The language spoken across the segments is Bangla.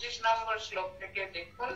নম্বর শ্লোক থেকে দেখুন।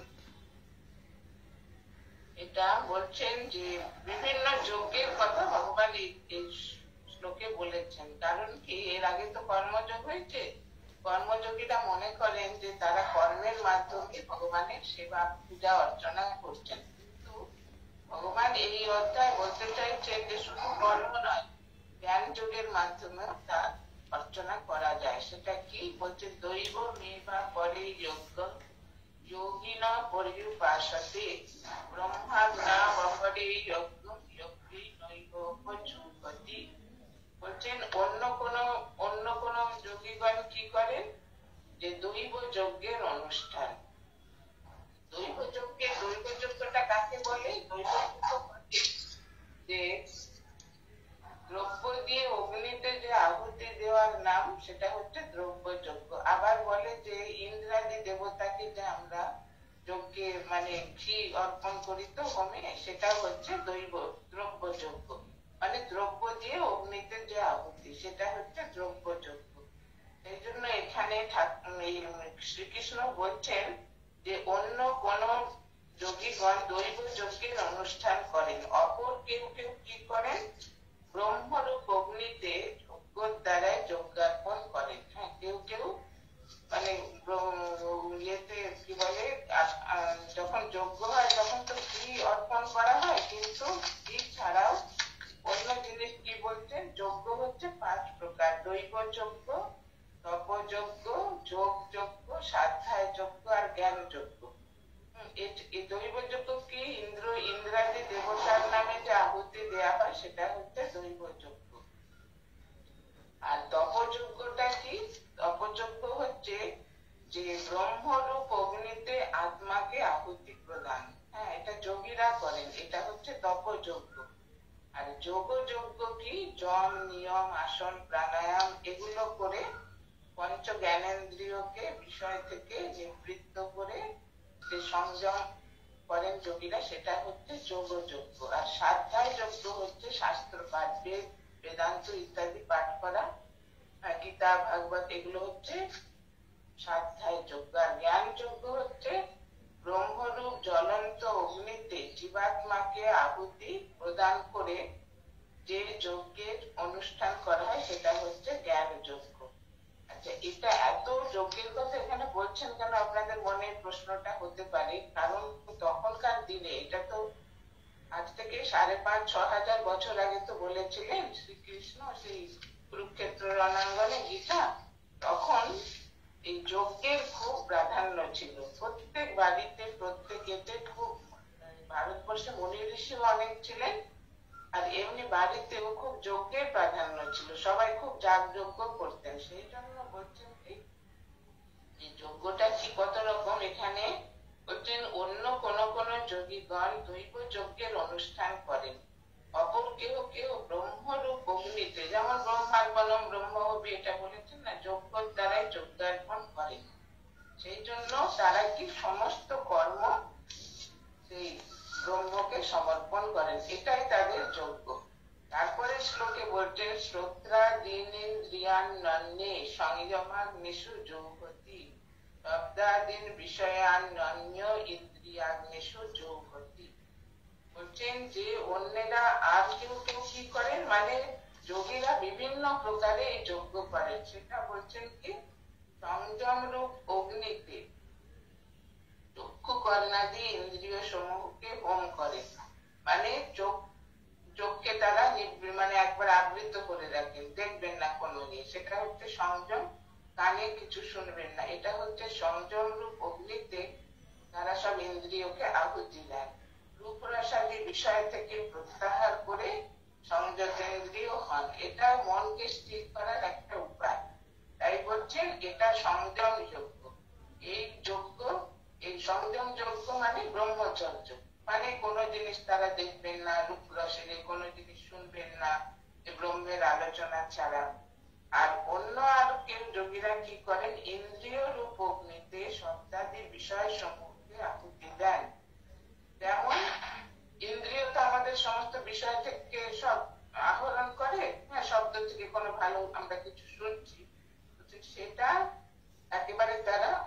এটা বলছেন যে বিভিন্ন যজ্ঞের কথা ভগবান এই শ্লোকে বলেছেন। কারণ কি, এর আগে তো কর্মযোগ হয়েছে। কর্মযোগীরা মনে করেন যে তারা কর্মের মাধ্যমে ভগবানের সেবা পূজা অর্চনা করছেন, কিন্তু ভগবান এই অধ্যায় বলতে চাইছেন যে শুধু কর্ম নয়, জ্ঞান যোগের মাধ্যমে তা অর্চনা করা যায়। সেটা কি বলছে, দৈব মেবা পরে যজ্ঞ যোগিনা পর্যুপাসতে ব্রহ্মাগ্না বপরে যজ্ঞ যজ্ঞে নৈব পচুপতি। বলছেন অন্য কোন যোগীগণ কি করেন, যে দৈব যজ্ঞের অনুষ্ঠান। দৈব যজ্ঞটা কাকে বলে? দৈব যজ্ঞ যে দ্রব্য দিয়ে অগ্নিতে যে আহুতি দেওয়ার নাম, সেটা হচ্ছে দ্রব্য যজ্ঞ। আবার বলে যে ইন্দ্রাদি দেবতাকে যে আমরা যজ্ঞে মানে ঘি অর্পণ করি তো হোমে, সেটা হচ্ছে দ্রব্য যজ্ঞ। মানে দ্রব্য দিয়ে অগ্নিতে যে আহুতি, সেটা হচ্ছে দ্রব্য যজ্ঞ। এই জন্য এখানে শ্রীকৃষ্ণ বলছেন যে অন্য কোন যোগীগণ দৈব যজ্ঞের অনুষ্ঠান করেন। অপর কেউ কেউ কি করেন, ব্রহ্মরূপ অগ্নিতে যজ্ঞের দ্বারাই যজ্ঞার্পণ করেন। হ্যাঁ, কেউ কেউ মানে ইয়েতে কি বলে, যখন যজ্ঞ হয় তখন তো ঘি অর্পণ করা হয়, কিন্তু ঘি ছাড়াও অন্য জিনিস কি বলছেন, যজ্ঞ হচ্ছে 5 প্রকার: দৈব যজ্ঞ, তপযজ্ঞ, যোগ যজ্ঞ, স্বাধ্যায় যজ্ঞ আর জ্ঞান যজ্ঞ। এই দৈব যজ্ঞ কি, ইন্দ্রাদি দেবতার নামে যে আহুতি দেয়া হয়, সেটা হচ্ছে দৈব যজ্ঞ। আর তপযজ্ঞটা কি? তপযজ্ঞ হচ্ছে যে ব্রহ্মরূপ অগ্নিতে আত্মাকে আহুতি প্রদান। হ্যাঁ, এটা যোগীরা করেন, এটা হচ্ছে তপযজ্ঞ। আর যোগযজ্ঞ কি, যম নিয়ম আসন প্রাণায়াম এগুলো করে পঞ্চ জ্ঞানেন্দ্রিয়কে বিষয় থেকে নিবৃত্ত করে যে সংযম করেন যোগীরা, সেটা হচ্ছে যোগযজ্ঞ। আর স্বাধ্যায় যজ্ঞ হচ্ছে শাস্ত্র পাঠ, বেদান্ত ইত্যাদি পাঠ করা, গীতা ভাগবত, এগুলো হচ্ছে স্বাধ্যায় যজ্ঞ। আর জ্ঞান যজ্ঞ হচ্ছে ব্রহ্মরূপ জ্বলন্ত অগ্নিতে জীবাত্মাকে আহুতি প্রদান করে যে যজ্ঞের অনুষ্ঠান করা হয়, সেটা হচ্ছে জ্ঞান যজ্ঞ। আচ্ছা, এটা এত যজ্ঞের কথা এখানে বলছেন কেন, আপনাদের মনে প্রশ্নটা হতে পারে। কারণ তখনকার দিনে, এটা তো আজ থেকে 5,500-6,000 বছর আগে তো বলেছিলেন শ্রীকৃষ্ণ সেই কুরুক্ষেত্র রণাঙ্গনে গীতা, তখন এই যজ্ঞের খুব প্রাধান্য ছিল। প্রত্যেক বাড়িতে, প্রত্যেক এতে খুব, ভারতবর্ষে মুনি ঋষিও অনেক ছিলেন, আর এমনি বাড়িতেও খুব যজ্ঞের প্রাধান্য ছিল। সবাই খুব যাগযজ্ঞ করতেন। সেই জন্য বলছেন কি, যে যজ্ঞটা কি কত রকম, এখানে বলছেন অন্য কোন যোগীগণ দৈব যজ্ঞের অনুষ্ঠান করেন। অপর কেউ কেউ ব্রহ্মরূপ অগ্নিতে, যেমন ব্রহ্মার্পণম ব্রহ্ম হবে, এটা বলেছেন না, যজ্ঞের দ্বারাই যজ্ঞার্পণ করেন। সেই জন্য তারা কি সমস্ত কর্ম সেই ব্রহ্মকে সমর্পণ করেন, এটাই তাদের যজ্ঞ। তারপরে শ্লোকে বলছেন, শ্রোত্রা দীনেন্দ্রিয়ান নন্যে সংযমাগ্নিষু যৌহতি শব্দাদিন বিষয়ান নন্য ইন্দ্রিয়াগ্নিষু যৌহতি। বলছেন যে অন্যেরা আর কেউ কেউ কি করেন, মানে যোগীরা বিভিন্ন প্রকারে এই যজ্ঞ করেন। সেটা বলছেন কি, সংযম রূপ অগ্নিতে চক্ষু কর্ণাদি ইন্দ্রিয় সমূহকে হোম করে। মানে চোখকে তারা মানে একবার আবৃত করে রাখেন, দেখবেন না কোনো নিয়ে, সেটা হচ্ছে সংযম। কানে কিছু শুনবেন না, এটা হচ্ছে সংযম রূপ অগ্নিতে তারা সব ইন্দ্রিয়কে আহুতি দেন। রূপরসাদি বিষয় থেকে প্রত্যাহার করে সংযতেন্দ্রিয় হন। এটা মনকে স্থির করার একটা উপায়। তাই বলছেন এটা সংযম যজ্ঞ। এই যজ্ঞ, এই সংযম যজ্ঞ মানে ব্রহ্মচর্য, মানে কোনো জিনিস তারা দেখবেন না, রূপরসে কোনো জিনিস শুনবেন না ব্রহ্মের আলোচনা ছাড়া। আর অন্য আর কেউ যোগীরা কি করেন, ইন্দ্রিয় রূপ অগ্নিতে শব্দাদি বিষয় সমূহকে আহুতি দেন। যেমন ইন্দ্রিয় তো আমাদের সমস্ত বিষয় থেকে সব আহরণ করে, হ্যাঁ, শব্দ থেকে কোনো ভালো আমরা কিছু শুনছি, সেটা একেবারে তারা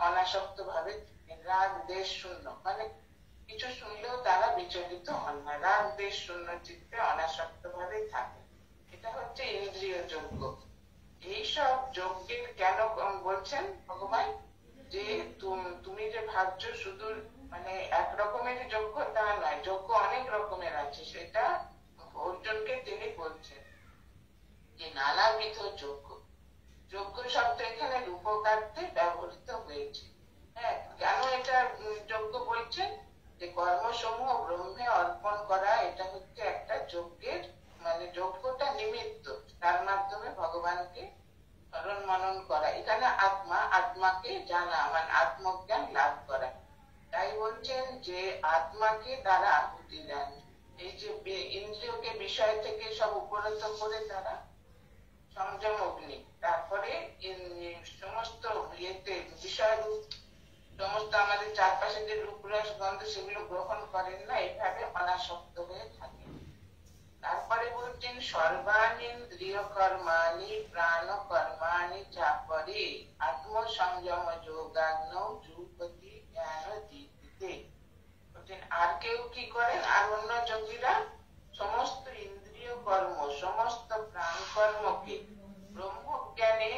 অনাসক্ত ভাবে রাগ দেশ শূন্য, মানে কিছু শুনলেও তারা বিচলিত হন না, রাগ দেশ শূন্য চিত্তে অনাসক্ত ভাবে থাকে। এটা হচ্ছে ইন্দ্রিয় যজ্ঞ। এইসব যজ্ঞের কেন বলছেন ভগবান যে তুমি যে ভাবছো শুধু মানে এক রকমের যজ্ঞ তা নয়, যজ্ঞ অনেক রকমের আছে, সেটা অর্জুনকে তিনি বলছেন যে নানাবিধ যজ্ঞ। যজ্ঞ শব্দ এখানে রূপকার্থে ব্যবহৃত হয়েছে। হ্যাঁ, কেন এটা যজ্ঞ বলছেন? যে কর্মসমূহ ব্রহ্মে অর্পণ করা, এটা হচ্ছে একটা যজ্ঞের মানে যজ্ঞটা নিমিত্ত, তার মাধ্যমে ভগবানকে স্মরণ মনন করা। এখানে আত্মা, আত্মাকে জানা মানে আত্মজ্ঞান লাভ করা। তাই বলছেন যে আত্মাকে তারা আহুতি দেন। এই যে ইন্দ্রিয়কে বিষয় থেকে সব উপরত করে তারা সংযম অগ্নি, তারপরে সমস্ত ইয়েতে বিষয় রূপ, সমস্ত আমাদের চারপাশে যে রূপ রস গন্ধ সেগুলো গ্রহণ করেন না, এইভাবে অনাসক্ত হয়ে থাকে। তারপরে বলছেন সর্বানিন্দ্রিয় কর্মাণি প্রাণ কর্মাণি চাপরে আত্মসংযম যোগাগ্ন যুপতি জ্ঞান দিতে। বলছেন আর কেউ কি করেন, আর অন্য যোগীরা সমস্ত ইন্দ্রিয় কর্ম, সমস্ত প্রাণ কর্মকে ব্রহ্মজ্ঞানে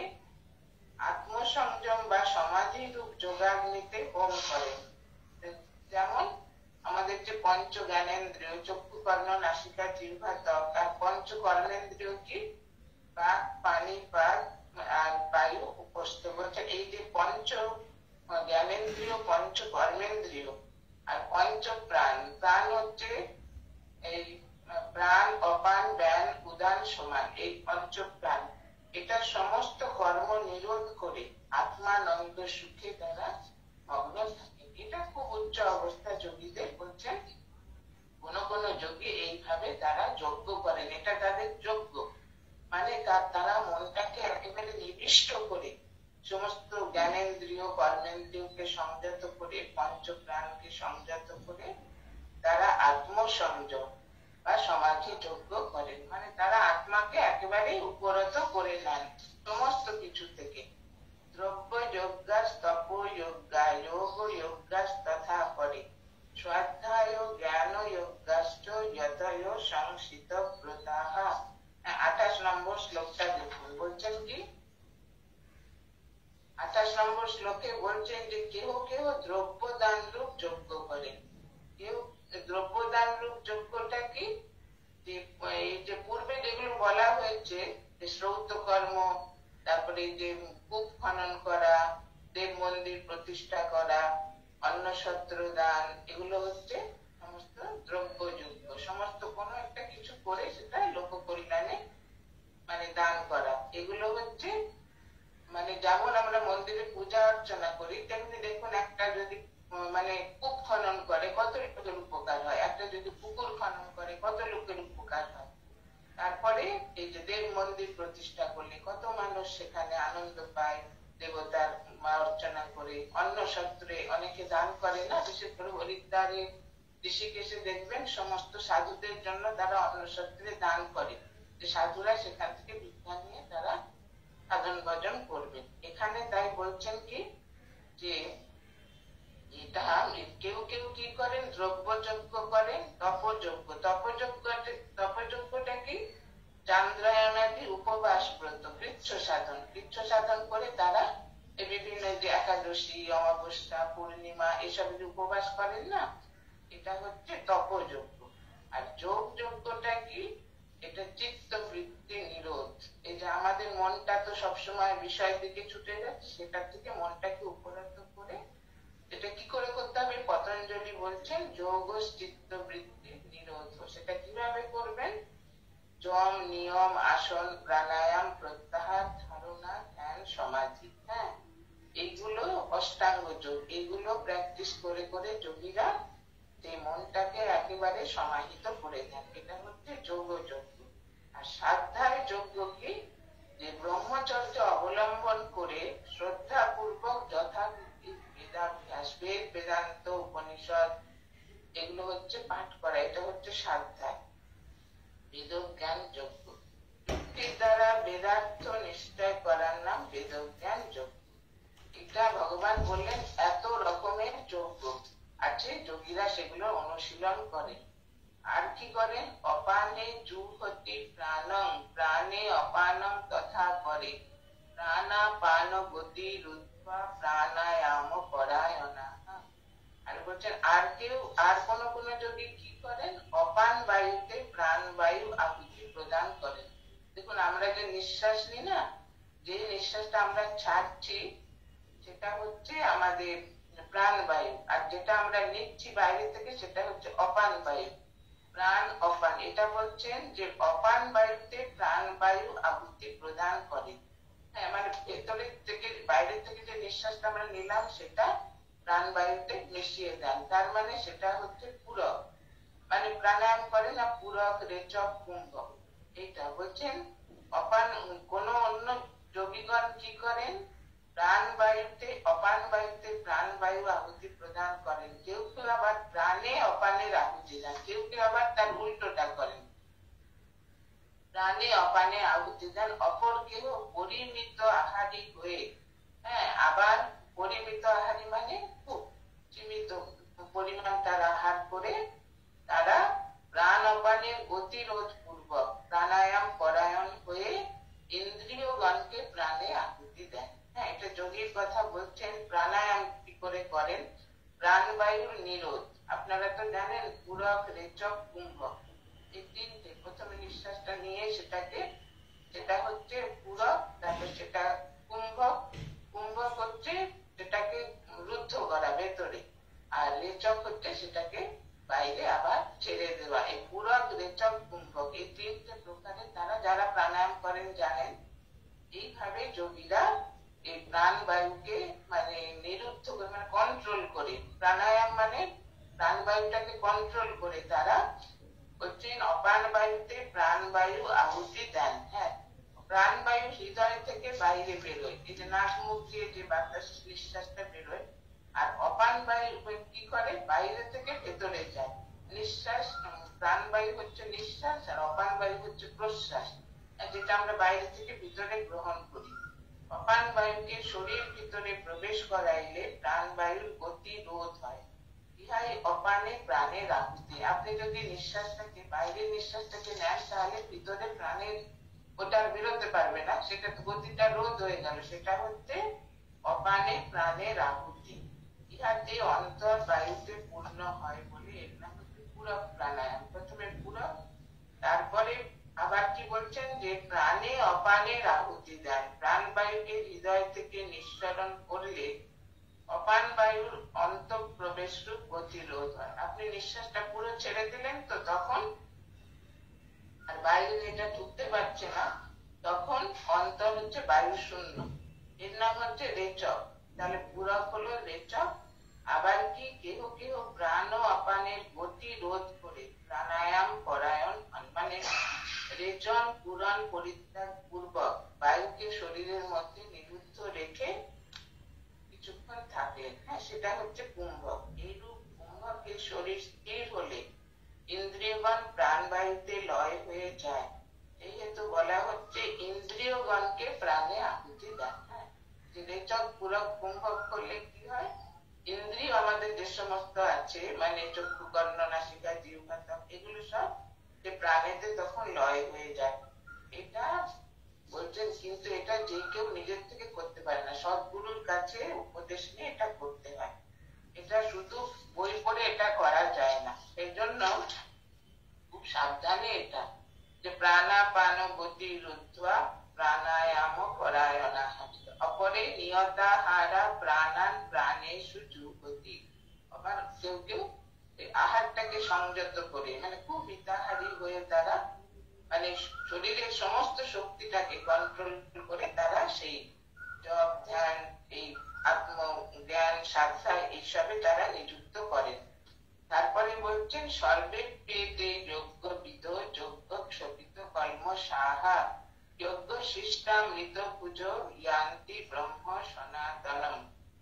আত্মসংযম বা সমাধি রূপ যোগাগ্নিতে হোম করেন। যেমন আমাদের যে পঞ্চ জ্ঞানেন্দ্রিয় চক্ষু কর্ণ নাসিকা জিহ্বা ত্বক, আর পঞ্চ কর্মেন্দ্রিয় কি বাক পানি পাক আর বায়ু উপস্থ। বলছে এই যে পঞ্চ জ্ঞানেন্দ্রিয়, পঞ্চ কর্মেন্দ্রিয় আর পঞ্চ প্রাণ, প্রাণ হচ্ছে এই প্রাণ অপান ব্যান উদান সমান, এই পঞ্চ প্রাণ, এটা সমস্ত কর্ম নিরোধ করে আত্মানন্দ সুখে তারা মগ্ন থাকে। এটা খুব উচ্চ অবস্থা যোগীদের। বলছেন কোন কোন যোগী এইভাবে তারা যজ্ঞ করেন, এটা তাদের যজ্ঞ, মানে তারা মনটাকে একেবারে নিবিষ্ট করে সমস্ত জ্ঞানেন্দ্রিয় কর্মেন্দ্রিয়কে সংযত করে, পঞ্চ প্রাণকে সংযত করে তারা আত্মসংযম বা সমাধি যজ্ঞ করেন। মানে তারা আত্মাকে একেবারে উপরত করে নেন সমস্ত কিছু থেকে। দ্রব্য যজ্ঞাস তপ যজ্ঞা যোগ যজ্ঞাস তথা পরে স্বাধ্যায় জ্ঞান যজ্ঞাশ্চ যতয় সংসিত ব্রতাহ। 28 নম্বর শ্লোকটা দেখুন। বলছেন কি 28 নম্বর শ্লোকে বলছেন যে কেহ কেহ দ্রব্য দান রূপ যজ্ঞ করে। কেউ দ্রব্যদান রূপ যজ্ঞটা কি, এই যে পূর্বে যেগুলো বলা হয়েছে যে শ্রৌত কর্ম, তারপরে যে কূপ খনন করা, দেব মন্দির প্রতিষ্ঠা করা, অন্নসত্র দান, এগুলো হচ্ছে সমস্ত দ্রব্য যজ্ঞ। সমস্ত কোনো একটা কিছু করে সেটা লোক কল্যাণে মানে দান করা, এগুলো হচ্ছে মানে যেমন আমরা মন্দিরে পূজা অর্চনা করি, তেমনি দেখুন একটা যদি মানে কূপ খনন করে কত লোকের উপকার হয়, একটা যদি পুকুর খনন করে কত লোকের উপকার হয়। তারপরে এই যে দেব মন্দির প্রতিষ্ঠা করলে কত মানুষ সেখানে আনন্দ পায়, দেবতার অর্চনা করে। অন্নসত্রে অনেকে দান করে না, বিশেষ করে হরিদ্বারে ঋষিকেশে দেখবেন সমস্ত সাধুদের জন্য তারা অন্নসত্রে দান করে, যে সাধুরা সেখান থেকে ভিক্ষা নিয়ে তারা সাধন ভজন করবেন। এখানে তাই বলছেন কি যে এটা কেউ কেউ কি করেন, দ্রব্যযজ্ঞ করেন, তপযজ্ঞ। তপযজ্ঞটা কি, চান্দ্রায়ণাদি উপবাস ব্রত, কৃচ্ছ সাধন, কৃচ্ছ সাধন করে তারা এই বিভিন্ন যে একাদশী, অমাবস্যা, পূর্ণিমা এসব যে উপবাস করেন না, এটা হচ্ছে তপযজ্ঞ। আর যোগ যজ্ঞটা কি, এটা চিত্ত বৃত্তি নিরোধ। এই যে আমাদের মনটা তো সবসময় বিষয়ের দিকে ছুটে যাচ্ছে, সেটার থেকে মনটাকে উপরত করে এটা কি করে করতে হবে, পতঞ্জলি বলছেন যোগ চিত্ত বৃত্তি নিরোধ। সেটা কিভাবে করবেন, যম নিয়ম আসন প্রাণায়াম প্রত্যাহার ধারণা ধ্যান সমাধি, হ্যাঁ এইগুলো অষ্টাঙ্গ যোগ, এগুলো প্র্যাকটিস করে করে যোগীরা এই মনটাকে একেবারে সমাহিত করে দেন। এটা হচ্ছে যোগ যজ্ঞ। আর সাধ্যায় যজ্ঞ কি, যে ব্রহ্মচর্য অবলম্বন করে শ্রদ্ধা পূর্বক যথারীতি বেদাভ্যাস, বেদ বেদান্ত উপনিষদ এগুলো হচ্ছে পাঠ করা, এটা হচ্ছে সাধ্যায় বেদ জ্ঞান যজ্ঞ। যুক্তির দ্বারা বেদার্থ নিশ্চয় করার নাম বেদ জ্ঞান যজ্ঞ। এই গীতা ভগবান বললেন এত রকমের যজ্ঞ আছে, যোগীরা সেগুলো অনুশীলন করে। আর কি করেন? অপানে জুহতি প্রাণং, প্রাণে অপানং তথা করে, প্রাণাপান গতি রুদ্ধা প্রাণায়াম পরায়ণা। আর বলছেন আর কেউ, আর কোন কোন যোগী কি করেন? অপান বায়ুতে প্রাণ বায়ু আহুতি প্রদান করেন। দেখুন আমরা যে নিঃশ্বাস নিই না, যে নিঃশ্বাসটা আমরা ছাড়ছি সেটা হচ্ছে আমাদের প্রাণ বায়ু, আর যেটা আমরা নিচ্ছি বাইরে থেকে সেটা হচ্ছে অপান বায়ু। প্রাণ অপান, এটা বলছেন যে অপান বায়ুতে প্রাণ বায়ু আহুতি প্রদান করে। হ্যাঁ, মানে ভেতরের থেকে বাইরে থেকে যে নিঃশ্বাসটা আমরা নিলাম সেটা প্রাণ বায়ুতে মিশিয়ে দেন, তার মানে সেটা হচ্ছে পূরক। মানে প্রাণায়াম করে না পূরক, রেচক, কুম্ভক। এইটা বলছেন অপান। কোন অন্য যোগীগণ কি করেন? প্রাণ বায়ুতে, অপান বায়ুতে প্রাণ বায়ু আহুতি প্রদান করেন। কেউ কেউ আবার প্রাণে অপানের আহুতি দেন, কেউ কেউ আবার তার উল্টোটা করেন, প্রাণে অপানে আহুতি দেন। অপর কেউ পরিমিত আহারি হয়ে, হ্যাঁ, আবার পরিমিত আহারি মানে খুব সীমিত পরিমাণ তারা আহার করে তারা প্রাণ অপানের গতিরোধ পূর্বক প্রাণায়াম পরায়ণ হয়ে ইন্দ্রিয়গণকে প্রাণে আহুতি দেন। হ্যাঁ, এটা যোগীর কথা বলছেন। প্রাণায়াম কি করে করেন? প্রাণবায়ুর নিরোধ। আপনারা তো জানেন পূরক, রেচক, কুম্ভক, এই তিনটে। প্রথমে নিঃশ্বাসটা নিয়ে সেটাকে, সেটা হচ্ছে পূরক, তারপর সেটা কুম্ভক, কুম্ভক হচ্ছে সেটাকে রুদ্ধ করা ভেতরে, আর রেচক হচ্ছে সেটাকে বাইরে আবার ছেড়ে দেওয়া। এই পূরক, রেচক, কুম্ভক এই তিনটে প্রকারে তারা যারা প্রাণায়াম করেন জানেন। এইভাবে যোগীরা এই প্রাণ বায়ুকে মানে নিরুদ্ধ করে, মানে কন্ট্রোল করে, প্রাণায়াম মানে প্রাণ বায়ুটাকে কন্ট্রোল করে তারা হচ্ছেন অপান বায়ুতে প্রাণ বায়ু আহুতি দেন। হ্যাঁ, প্রাণ বায়ু হৃদয় থেকে বাইরে বেরোয়, এই যে নাক মুখ দিয়ে যে বাতাস নিঃশ্বাসটা বেরোয়। আর অপান বায়ু কি করে? বাইরে থেকে ভেতরে যায়। নিঃশ্বাস, প্রাণ বায়ু হচ্ছে নিঃশ্বাস, আর অপান বায়ু হচ্ছে প্রশ্বাস, যেটা আমরা বাইরে থেকে ভিতরে গ্রহণ করি। অপান বায়ুকে শরীর ভিতরে প্রবেশ করাইলে প্রাণ বায়ুর গতি রোধ হয়। ইহাই অপানে প্রাণের আহুতি। আপনি যদি নিঃশ্বাসটাকে, বাইরের নিঃশ্বাসটাকে নেন, তাহলে ভিতরে প্রাণের ওটা বেরোতে পারবে না, সেটা গতিটা রোধ হয়ে গেল, সেটা হচ্ছে অপানে প্রাণের আহুতি। ইহাতে অন্তর বায়ুতে পূর্ণ হয় বলে এর নাম হচ্ছে পূরক প্রাণায়াম। প্রথমে পূরক, তারপরে আবার কি বলছেন? যে প্রাণে অপানের আহুতি দেন। প্রাণ বায়ুকে হৃদয় থেকে নিঃসরণ করলে অপান বায়ুর অন্তঃপ্রবেশ রূপ গতিরোধ হয়। আপনি নিঃশ্বাসটা পুরো ছেড়ে দিলেন তো তখন, আর বাইরে যেটা ঢুকতে পারছে না, তখন অন্তর হচ্ছে বায়ু শূন্য, এর নাম হচ্ছে রেচক। তাহলে পূরক হলো রেচক। আবার কি কেহ কেহ প্রাণ অপানের গতি রোধ করে প্রাণায়াম পরায়ণ, মানে রেচন পূরণ পরিত্যাগ পূর্বক বায়ুকে শরীরের মধ্যে নিরুদ্ধ রেখে কিছুক্ষণ থাকলেন। হ্যাঁ, সেটা হচ্ছে কুম্ভক। এইরূপ কুম্ভকের শরীর স্থির হলে ইন্দ্রিয়গণ প্রাণ বায়ুতে লয় হয়ে যায়। এই হেতু বলা হচ্ছে ইন্দ্রিয়গণকে প্রাণে আহুতি দেন। হ্যাঁ, যে রেচক, পূরক, কুম্ভক করলে কি হয়? ইন্দ্রিয় আমাদের যে সমস্ত আছে, মানে চক্ষু, কর্ণ, নাসিকা, জিহ্বা, এগুলো সব যে প্রাণেতে তখন লয় হয়ে যায়। এটা বলছেন, কিন্তু এটা যে কেউ নিজের থেকে করতে পারে না, সদ্গুরুর কাছে উপদেশ নিয়ে এটা করতে হয়। এটা শুধু বই পড়ে এটা করা যায় না। এই জন্য খুব সাবধানে এটা, যে প্রাণাপান গতি রুদ্ধা প্রাণায়াম পরায়ণা অপরে নিয়তাহারা প্রাণান প্রাণেষু যুগতি। আবার কেউ কেউ আহারটাকে সংযত করে, মানে খুব মিতাহারী হয়ে তারা, মানে শরীরের সমস্ত শক্তিটাকে কন্ট্রোল করে তারা সেই জপ, ধ্যান, এই আত্মজ্ঞান, সাধনা এইসবে তারা নিযুক্ত করেন। তারপরে বলছেন সর্বে পেতে যোগ্য বিদ যোগ্য ক্ষপিত কর্ম সাহা যোগ্য শিষ্টামৃত পুজো ইয়ান্তি ব্রহ্ম সনাতনম।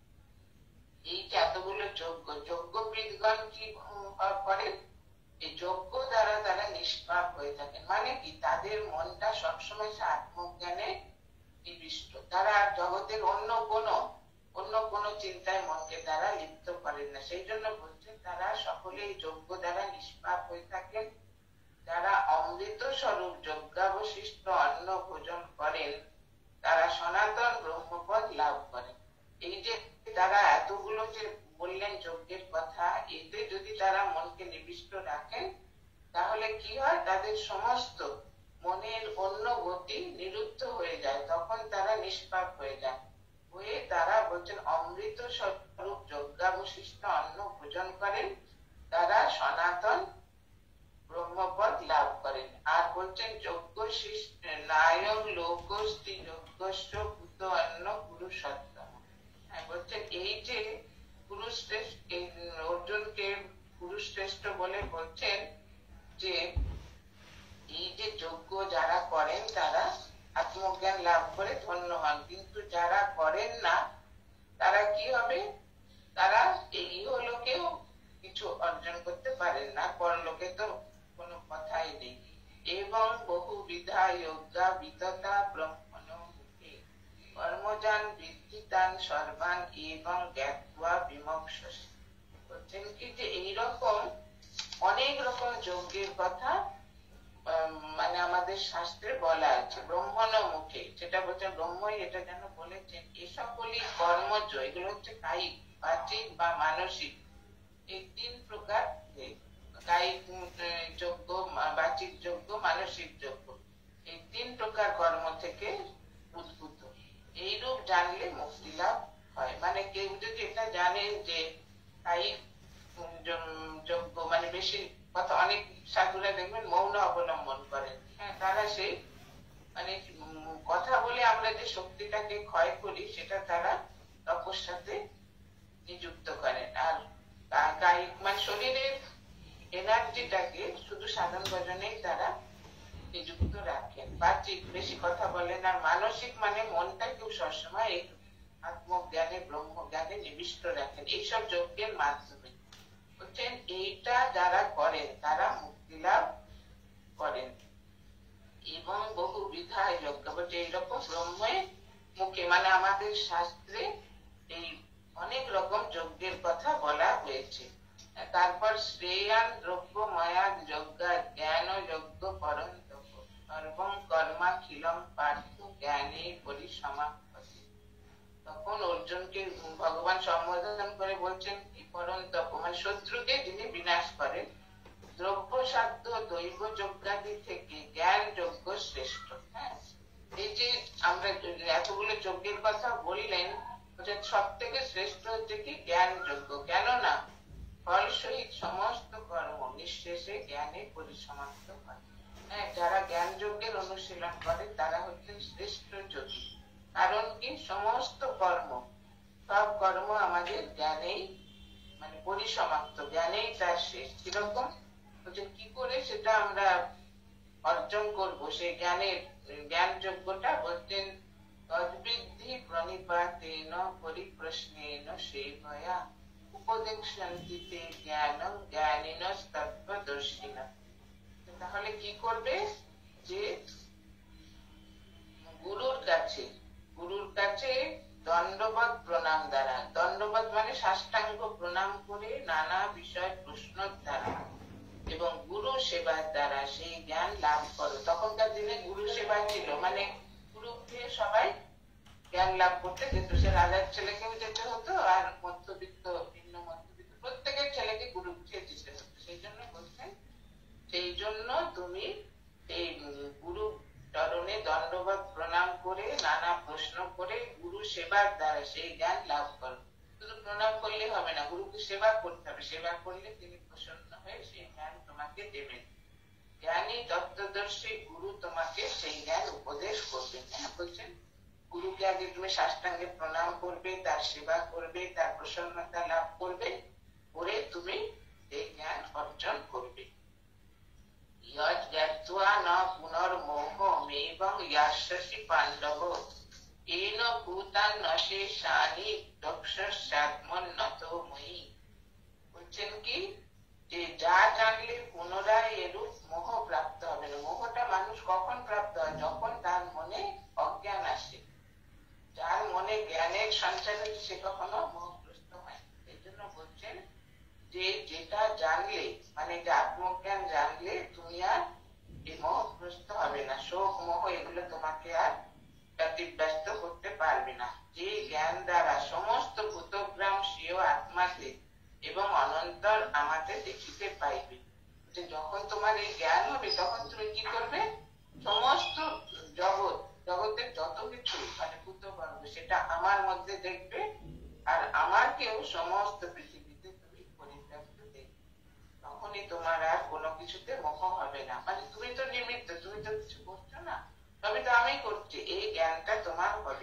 এই যে এতগুলো যোগ্য, যজ্ঞবিদগণ কি করেন? এই যজ্ঞ দ্বারা তারা নিষ্পাপ হয়ে থাকেন। মানে কি? তাদের মনটা সবসময় আত্মজ্ঞানে নিবিষ্ট। তারা জগতের অন্য অন্য কোনো চিন্তায় মনকে তারা লিপ্ত করেন না। সেই জন্য বলছেন তারা সকলেই যজ্ঞ দ্বারা নিষ্পাপ হয়ে থাকেন। যারা অমৃত স্বরূপ যজ্ঞাবশিষ্ট অন্ন ভোজন করেন তারা সনাতন ব্রহ্মপদ লাভ করেন। এই যে তারা এতগুলো যে বললেন যজ্ঞের কথা, এতে যদি তারা মনকে নিবিষ্ট রাখেন তাহলে কি হয়, তাদের সমস্ত মনের অন্য গতি নিরুদ্ধ হয়ে যায়, তখন তারা নিষ্পাপ হয়ে যায়। হয়ে তারা বলছেন অমৃত স্বরূপ যজ্ঞাবশিষ্ট অন্ন ভোজন করেন, তারা সনাতন ব্রহ্মপদ লাভ করেন। আর বলছেন যজ্ঞ শিষ্ট নায়ক লোকস্তি যজ্ঞস্য ভূত অন্ন পুরুষোত্তম। হ্যাঁ, বলছেন এই যে পুরুষ শ্রেষ্ঠ, অর্জুনকে পুরুষ শ্রেষ্ঠ বলে বলছেন যে এই যে যজ্ঞ যারা করেন তারা আত্মজ্ঞান লাভ করে ধন্য হন, কিন্তু যারা করেন না তারা কি হবে, তারা এই ইহলোকেও কিছু অর্জন করতে পারেন না, পরলোকে তো কোনো কথাই নেই। এবং বহুবিধা যোগা বিততা ব্রহ্মণ মুখে কর্মজান বিদ্যিতান সর্বান এবং জ্ঞাত্বা বিমোক্ষসে। বলছেন কি যে এইরকম অনেক রকম যজ্ঞের কথা মানে আমাদের শাস্ত্রে বলা আছে ব্রহ্মণ মুখে, যেটা বলছেন ব্রহ্মই এটা যেন বলেছেন এ সকলই কর্মজ, এগুলো হচ্ছে কায়িক, বাচিক বা মানসিক, এই তিন প্রকার, কায়িক যজ্ঞ, বাচিক যজ্ঞ, মানসিক যজ্ঞ, এই তিন প্রকার কর্ম থেকে উদ্ভূত। এইরূপ জানলে মুক্তি লাভ হয়। মানে কেউ যদি এটা জানেন যে কায়িক যজ্ঞ মানে বেশি কথা, অনেক সাধুরা দেখবেন মৌন অবলম্বন করেন, হ্যাঁ, তারা সেই মানে কথা বলে আমরা যে শক্তিটাকে ক্ষয় করি সেটা তারা তপস্যাতে নিযুক্ত করেন। আর কায়িক মানে শরীরের এনার্জিটাকে শুধু সাধন ভজনেই তারা নিযুক্ত রাখেন। বাচিক বেশি কথা বলেন। আর মানসিক মানে মনটাকেও সবসময় এই আত্মজ্ঞানে ব্রহ্মজ্ঞানে নিবিষ্ট রাখেন, এইসব যজ্ঞের মাধ্যমে। বলছেন এইটা যারা করেন তারা মুক্তি লাভ করেন। এবং বহু বিধায় যজ্ঞ, বলছে এইরকম ব্রহ্মের মুখে মানে আমাদের শাস্ত্রে এই অনেক রকম যজ্ঞের কথা বলা হয়েছে। তারপর শ্রেয়ান দ্রব্য মায়া যজ্ঞ জ্ঞান যজ্ঞ পরন্তপ সর্বং কর্মাখিলম পার্থ জ্ঞানে পরিসমাপ্তি। তখন অর্জুনকে ভগবান সম্বোধন করে বলছেন কি পরন্তপ মানে শত্রুকে যিনি বিনাশ করেন, দ্রব্য সাধ্য দৈব যজ্ঞাদি থেকে জ্ঞান যজ্ঞ শ্রেষ্ঠ। হ্যাঁ, এই যে আমরা এতগুলো যজ্ঞের কথা বললেন, সব থেকে শ্রেষ্ঠ হচ্ছে কি জ্ঞান যজ্ঞ। কেননা ফল সহিত সমস্ত কর্ম নিঃশেষে জ্ঞানে পরিসমাপ্ত হয়। হ্যাঁ, যারা জ্ঞান যজ্ঞের অনুশীলন করে তারা হচ্ছেন শ্রেষ্ঠ যোগী। কারণ কি সমস্ত কর্ম, সব কর্ম আমাদের জ্ঞানেই মানে পরিসমাপ্ত, জ্ঞানেই তার শেষ। কিরকম কি করে সেটা আমরা অর্জন করব, সেই জ্ঞান যোগ্যটা বলছেন তদ্বিদ্ধি প্রণিপাতেন পরিপ্রশ্নেন সেবয়া উপদেক্ষন্তিতে জ্ঞানং জ্ঞানিনস্তত্ত্বদর্শিনঃ। তাহলে কি করবে, যে গুরুর কাছে দণ্ডবৎ প্রণাম দ্বারা, দণ্ডবৎ মানে সাষ্টাঙ্গ প্রণাম করে নানা বিষয় প্রশ্ন দ্বারা এবং গুরু সেবার দ্বারা সেই জ্ঞান লাভ করো। তখনকার দিনে গুরু সেবা ছিল, মানে গুরুকে সবাই জ্ঞান লাভ করতে যেত। সে রাজার ছেলেকেও যেতে হতো, আর মধ্যবিত্ত ভিন্ন মধ্যবিত্ত প্রত্যেকের ছেলেকে গুরুকে যেতে হতো। সেই জন্য বলছেন, সেই জন্য তুমি এই গুরু চরণে দণ্ডবৎ প্রণাম করে নানা প্রশ্ন করে গুরু সেবার দ্বারা সেই জ্ঞান লাভ করো। শুধু প্রণাম করলে হবে না, গুরুকে সেবা করতে হবে। সেবা করলে তিনি প্রসন্ন হয়ে সেই জ্ঞান তোমাকে দেবেন। জ্ঞানী তত্ত্বদর্শী গুরু তোমাকে সেই জ্ঞান উপদেশ করবেন। হ্যাঁ, বলছেন গুরুকে আগে তুমি সাষ্টাঙ্গে প্রণাম করবে, তার সেবা করবে, তার প্রসন্নতা লাভ করবে, করে তুমি এই জ্ঞান অর্জন করবে। পাণ্ডব এন ভূতান নশেষানি দক্ষসাত্মন্নতময়ী। বলছেন কি যে যা জানলে পুনরায় এরূপ মোহ প্রাপ্ত হবে না। মোহটা মানুষ কখন প্রাপ্ত হয়, যখন তার মনে অজ্ঞান আসে। যার মনে জ্ঞানের সঞ্চার হচ্ছে সে কখনো মোহগ্রস্ত হয়। এই জন্য বলছেন যে যেটা জানলে, মানে যে আত্মজ্ঞান জানলে তুমি আর মোহগ্রস্ত হবে না, শোক মোহ এগুলো তোমাকে আর ব্যতিব্যস্ত করতে পারবে না। যে জ্ঞান দ্বারা সমস্ত ভূতগ্রাম স্বীয় আত্মাতে এবং অনন্তর আমাকে দেখিতে পাইবে। যে যখন তোমার এই জ্ঞান হবে তখন তুমি কি করবে, সমস্ত জগতের যত কিছু মানে ভূতগর্ভ সেটা আমার মধ্যে দেখবে, আর আমাকেও সমস্ত পৃথিবীতে তুমি পরিব্যাপ্ত দেখবে। তখনই তোমার আর কোনো কিছুতে মোহ হবে না। মানে তুমি তো নিমিত্ত, তুমি তো কিছু করছো না, তবে তো আমি করছি, এই জ্ঞানটা তোমার হবে।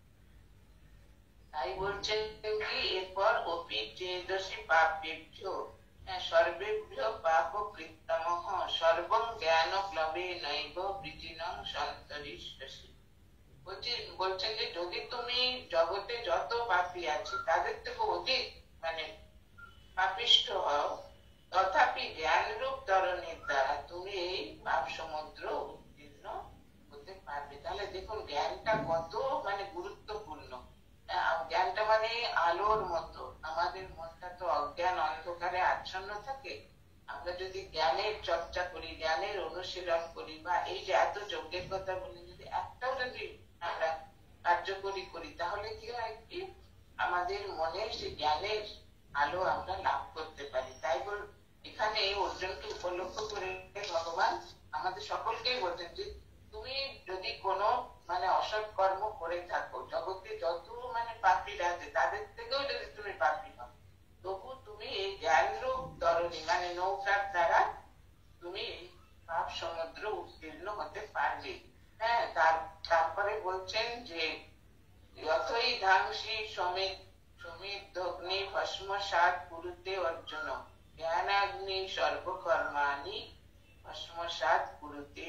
তাই বলছেন কি এরপর অপি চেদসি পাপেভ্য সর্বেভ্য পাপ কৃত্তমঃ সর্বং জ্ঞান প্লবে নৈব বৃজিনং সন্তরিষ্যসি। বলছেন যে যদি তুমি জগতে যত পাপী আছে তাদের থেকে অধিক মানে পাপিষ্ঠ হও, তথাপি জ্ঞান রূপ তরণের দ্বারা তুমি এই পাপ সমুদ্র উত্তীর্ণ হতে পারবে। তাহলে দেখুন জ্ঞানটা কত মানে গুরুত্বপূর্ণ। জ্ঞানটা মানে আলোর মতো। আমাদের মনটা তো অজ্ঞান অন্ধকারে আচ্ছন্ন থাকে। আমরা যদি জ্ঞানের চর্চা করি, জ্ঞানের অনুশীলন করি, বা এই যে এত যজ্ঞের কথা বলি, যদি একটাও যদি আমরা কার্যকরী করি, তাহলে কি হয় কি আমাদের মনে সে জ্ঞানের আলো আমরা লাভ করতে পারি। তাই এখানে অর্জুনকে উপলক্ষ করে ভগবান আমাদের সকলকেই বলছেন যে তুমি যদি কোনো মানে অসৎ কর্ম করে থাকো, জগতে যত মানে পাপীরা আছে তাদের থেকেও যদি তুমি পাপী হও, তবু তুমি এই জ্ঞান রূপ তরণী মানে নৌকার দ্বারা তুমি এই পাপ সমুদ্র উত্তীর্ণ হতে পারবে। হ্যাঁ, তারপরে বলছেন যে যতই ধাংসী সমিদ্ধগ্নি ভস্মসাৎ কুরুতে অর্জুন জ্ঞানাগ্নি সর্বকর্মাণি ভস্মসাৎ কুরুতে।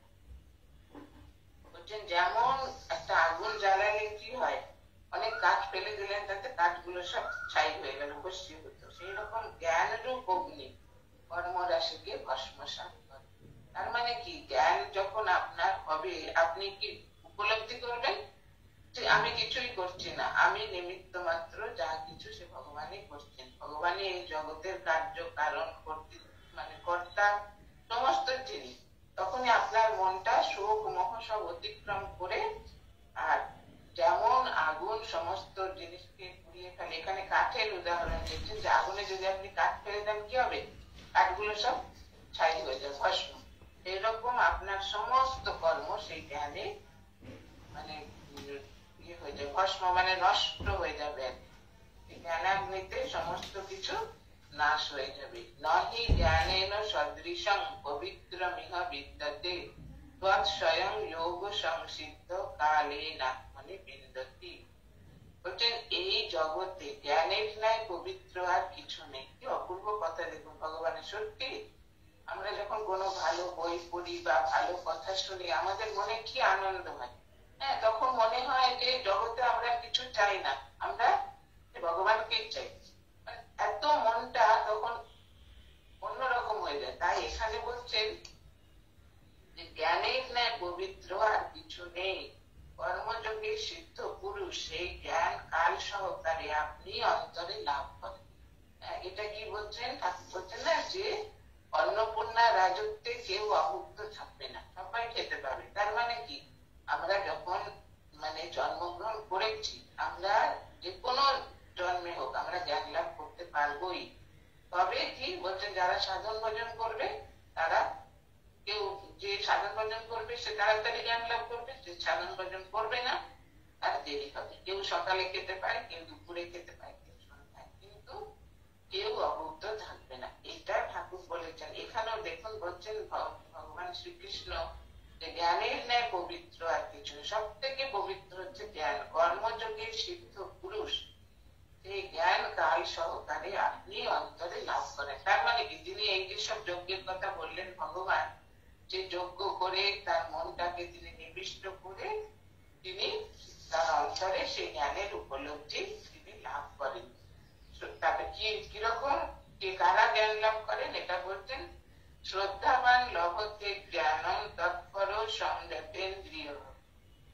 বলছেন যেমন একটা আগুন জ্বালালে কি হয়, অনেক কাঠ ফেলে দিলেন তাতে কাঠগুলো সব ছাই হয়ে গেল, ভস্মী হতো। সেই রকম জ্ঞান রূপ অগ্নি কর্মরাশিকে ভস্মসাৎ করে। তার মানে কি জ্ঞান যখন আপনার হবে, আপনি কি উপলব্ধি করবেন যে আমি কিছুই করছি না, আমি নিমিত্ত মাত্র, যা কিছু সে ভগবানই করছেন। ভগবানই এই জগতের কার্য কারণ করতে মানে কর্তা সমস্ত জিনিস। তখনই আপনার মনটা শোক মোহ সব অতিক্রম করে, আর যেমন আগুন সমস্ত জিনিসকে পুড়িয়ে ফেলে, এখানে কাঠের উদাহরণ দিচ্ছেন যে আগুনে যদি আপনি কাঠ ফেলে দেন কি হবে, কাঠগুলো সব ছাই হয়ে যায়, ভস্ম। এরকম আপনার সমস্ত কর্ম সেই জ্ঞানে মানে ইয়ে হয়ে যায়, ভস্ম মানে নষ্ট হয়ে যাবে। জ্ঞানাগ্নিতে সমস্ত কিছু নাশ হয়ে যাবে। নহি জ্ঞানেন সদৃশং পবিত্রমিহ বিদ্যতে তৎ স্বয়ং যোগ সংসিদ্ধ কালেনাত্মনি বিন্দতি। বলছেন এই জগতে জ্ঞানের ন্যায় পবিত্র আর কিছু নেই। কি অপূর্ব কথা দেখুন ভগবানের। সত্যি আমরা যখন কোনো ভালো বই পড়ি বা ভালো কথা শুনি, আমাদের মনে কি আনন্দ হয়। হ্যাঁ, তখন মনে হয় যে জগতে আমরা কিছু চাই না, আমরা ভগবানকেই চাই। এত মনটা তখন অন্যরকম হয়ে যায়। তাই এখানে বলছেন যে জ্ঞানের ন্যায় পবিত্র আর কিছু নেই। কর্মযোগে সিদ্ধ পুরুষ সেই জ্ঞান কাল সহকারে আপনি অন্তরে লাভ করেন। এটা কি বলছেন ঠাকুর? বলছেন না যে অন্নপূর্ণা রাজত্বে কেউ অভুক্ত থাকবে না, সবাই খেতে পাবে। তার মানে কি আমরা যখন মানে জন্মগ্রহণ করেছি, আমরা যে কোনো জন্মে হোক আমরা জ্ঞান লাভ করতে পারবোই। তবে কি বলছেন যারা সাধন ভজন করবে, তারা কেউ যে সাধন ভজন করবে সে তাড়াতাড়ি জ্ঞান লাভ করবে, যে সাধন ভজন করবে না তার দেরি হবে। কেউ সকালে খেতে পারে, কেউ দুপুরে খেতে পারে, কেউ সন্ধ্যায়, কিন্তু কেউ অভুক্ত থাকবে না। এটা ঠাকুর বলেছেন। এখানেও দেখুন বলছেন ভগবান শ্রীকৃষ্ণ যে জ্ঞানের ন্যায় পবিত্র আর কিছু, সব থেকে পবিত্র হচ্ছে জ্ঞান। কর্মযোগে সিদ্ধ পুরুষ সেই জ্ঞান কাল সহকারে আপনি অন্তরে লাভ করেন। তার মানে কি তিনি এই যে সব যজ্ঞের কথা বললেন ভগবান, যে যজ্ঞ করে তার মনটাকে তিনি নিবিষ্ট করে তিনি তার অন্তরে সেই জ্ঞানের উপলব্ধি তিনি লাভ করেন। তারপরে কিরকম কে কারা জ্ঞান লাভ করেন এটা বলছেন, শ্রদ্ধাবান লভতে জ্ঞানম তৎপর সংযতেন্দ্রিয়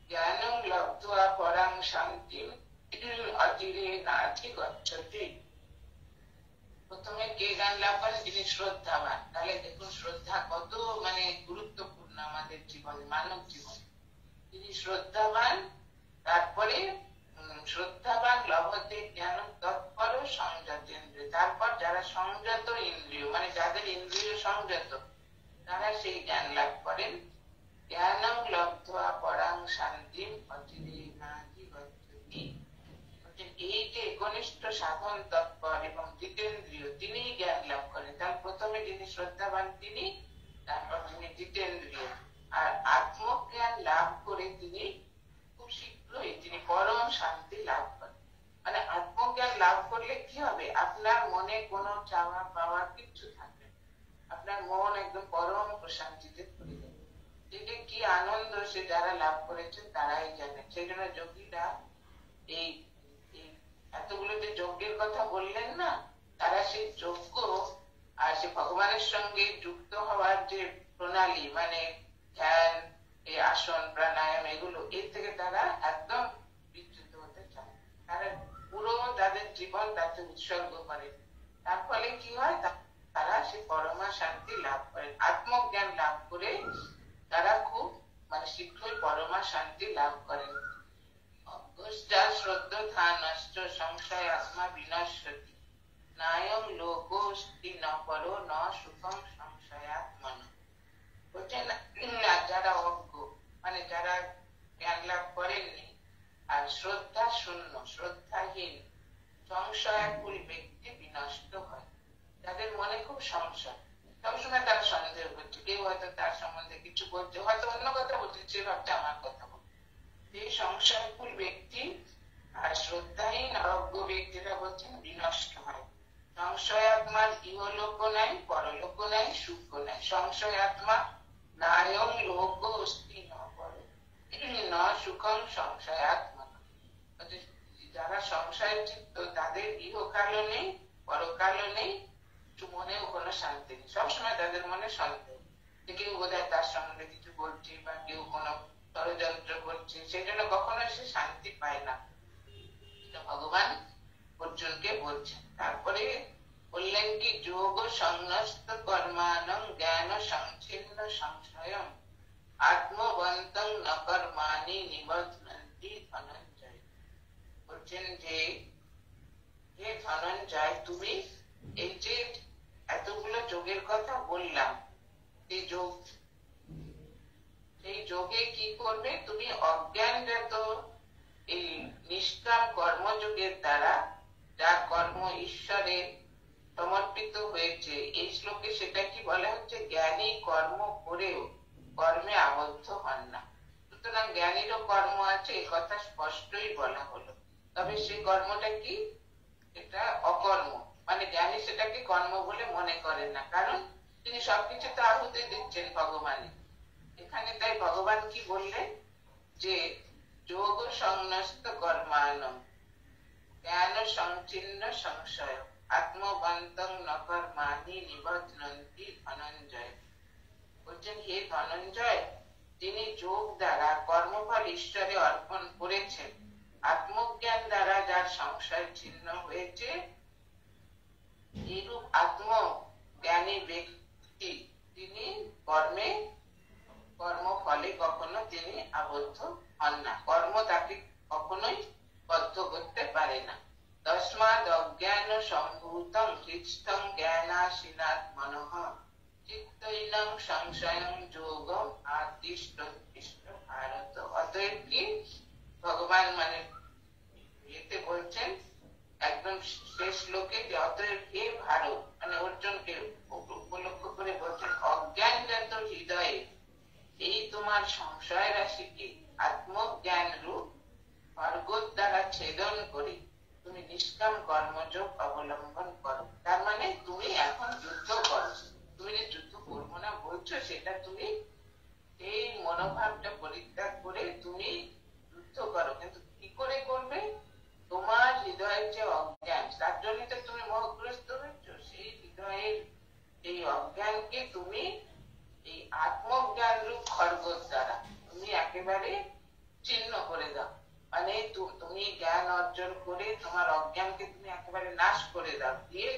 জ্ঞানং লব্ধ্বা পরাং শান্তিম অচিরে নাথি গচ্ছতি। প্রথমে কে জ্ঞান লাভ করেন? যিনি শ্রদ্ধাবান। তাহলে দেখুন শ্রদ্ধা কত গুরুত্বপূর্ণ আমাদের জীবনে, মানব জীবনে। যিনি শ্রদ্ধাবান, তারপরে শ্রদ্ধাবান লভতে জ্ঞান তৎপর সংযতেন্দ্রিয়। তারপর যারা সংযত ইন্দ্রিয়, যাদের ইন্দ্রিয় সংযত, তারা সেই জ্ঞান লাভ করেন। জ্ঞানং লব্ধ্বা পরাং শান্তিম অচিরে নাহি গচ্ছতি। এই যে ঘনিষ্ঠ সাধন তৎপর এবং জিতেন্দ্রিয়, তিনি জ্ঞান লাভ করেন। তার প্রথমে যিনি শ্রদ্ধাবান তিনি, তারপর যিনি জিতেন্দ্রিয়। আর আত্মজ্ঞান লাভ করে তিনি খুব শীঘ্রই তিনি পরম শান্তি লাভ করেন। আত্মজ্ঞান লাভ করলে কি হবে? আপনার মনে কোনো চাওয়া পাওয়া কিচ্ছু থাকবে না। আপনার মন একদম পরম প্রশান্তিতে ভরে যাবে। এটা কি আনন্দ, সে যারা লাভ করেছেন তারাই জানেন। সেই জন্য যোগীরা এই এতগুলো যে যজ্ঞের কথা বললেন না, তারা সেই যজ্ঞ আর সে ভগবানের সঙ্গে যুক্ত হওয়ার যে প্রণালী, ধ্যান, এই আসন প্রাণায়াম, এগুলো এর থেকে তারা একদম বিচ্যুত হতে চায়। তারা পুরো তাদের জীবন তাতে উৎসর্গ করে। তার ফলে কি হয়? তারা সে পরমা শান্তি লাভ করেন। আত্মজ্ঞান লাভ করে তারা খুব শীঘ্রই পরমা শান্তি লাভ করেন। শ্রদ্ধানশ্চ সংশয় আত্মা বিনশ্যতি নায়ং লোকোস্তি ন পরো ন সুখং সংশয়াত্মন। যারা অজ্ঞ, যারা জ্ঞান লাভ করেননি আর শ্রদ্ধা শূন্য, শ্রদ্ধাহীন, সংশয়াকুল ব্যক্তি বিনষ্ট হয়। যাদের মনে খুব সংশয়, সবসময় তারা সন্দেহ করছে, কেউ হয়তো তার সম্বন্ধে কিছু বলছে, হয়তো অন্য কথা বলছে, সে ভাবছে আমার কথা বলছে। এই সংশয়কুল ব্যক্তি আর শ্রদ্ধাহীন অজ্ঞ ব্যক্তিরা বলছেন বিনষ্ট হয়। সংশয় আত্মার ইহলোক নাই, পরলোক নাই, সুখ নাই। সংশয় আত্মা নায়ং লোক অস্তি ন পর ন সুখং সংশয় আত্মা। যারা সংশয় চিত্ত, তাদের ইহকালও নেই, পরকালও নেই, মনেও কোনো শান্তি নেই। সবসময় তাদের মনে সন্দেহ, কেউ বোধহয় তার সম্বন্ধে কিছু বলছে বা কেউ কোনো ষড়যন্ত্র করছে, সেই জন্য কখনো সে শান্তি পায় না। ভগবান অর্জুনকে বলছেন। তারপরে বললেন কি, যোগ সংন্যস্ত কর্মাণং জ্ঞান সংচ্ছিন্ন সংশয়ং আত্মবন্তং ন কর্মাণি নিবধ্নন্তি ধনঞ্জয়। বলছেন যে হে ধনঞ্জয়, তুমি এই যে এতগুলো যোগের কথা বললাম, সেই যোগে কি করবে? তুমি অজ্ঞানজাত এই নিষ্কাম কর্মযোগের দ্বারা, যার কর্ম ঈশ্বরে সমর্পিত হয়েছে, এই শ্লোকে সেটা কি বলা হচ্ছে? জ্ঞানী কর্ম করেও কর্মে আবদ্ধ হন না। সুতরাং জ্ঞানীরও কর্ম আছে, এই কথা স্পষ্টই বলা হলো। তবে সেই কর্মটা কি? এটা অকর্ম। জ্ঞানী সেটাকে কর্ম বলে মনে করেন না, কারণ তিনি সবকিছু তো আহুতি দিচ্ছেন ভগবানে। এখানে তাই ভগবান কি বললেন? যে যোগ সংন্যস্ত কর্মাণং জ্ঞান সংচ্ছিন্ন সংশয় আত্মবন্তং ন কর্মাণি নিবধ্নন্তি ধনঞ্জয়। বলছেন হে ধনঞ্জয়, তিনি যোগ দ্বারা কর্মফল ঈশ্বরে অর্পণ করেছেন, আত্মজ্ঞান দ্বারা যার সংশয় ছিন্ন হয়েছে, এইরূপ আত্মজ্ঞানী ব্যক্তি তিনি কর্মফলে কখনো তিনি আবদ্ধ হন না। কর্ম তাকে কখনোই বদ্ধ করতে পারে না। তস্মাদ অজ্ঞান সম্ভূতং হৃষ্টং জ্ঞানাসীনাৎ মনঃ চিত্তৈনং সংশয়ং যোগং আদিষ্ট ভারত। অতএব কি ভগবান এতে বলছেন একদম শেষ শ্লোকে, যে অতএব হে ভারত, অর্জুনকে উপলক্ষ করে বলছেন, অজ্ঞানজাত হৃদয়ে এই তোমার সংশয় রাশিকে আত্মজ্ঞান রূপ স্বর্গোর দ্বারা ছেদন করে তুমি নিষ্কাম কর্মযোগ অবলম্বন করো। তার তুমি এখন যুদ্ধ করো। তুমি যে যুদ্ধ করবো না বলছো, সেটা তুমি এই মনোভাবটা পরিত্যাগ করে তুমি যুদ্ধ করো। কিন্তু কি করে করবে? তোমার হৃদয়ের যে অজ্ঞান, তার জন্য তো তুমি মোহগ্রস্ত হয়েছো। সেই হৃদয়ের এই অজ্ঞানকে তুমি এই আত্মজ্ঞান রূপ খড়গোর দ্বারা তুমি একেবারে ছিন্ন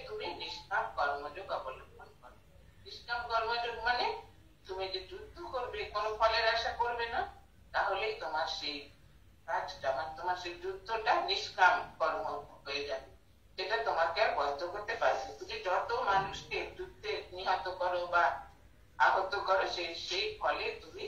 তুমি নিষ্কাম কর্মযোগ অবলম্বন করো। নিষ্কাম কর্মযোগ মানে তুমি যে যুদ্ধ করবে, কোনো ফলের আশা করবে না, তাহলেই তোমার সেই কাজটা মানে তোমার সেই যুদ্ধটা নিষ্কাম কর্ম হয়ে যাবে। সেটা তোমাকে আর বদ্ধ করতে পারবে। তুমি যত মানুষকে যুদ্ধে নিহত করো বা আহত করো, সেই ফলে তুমি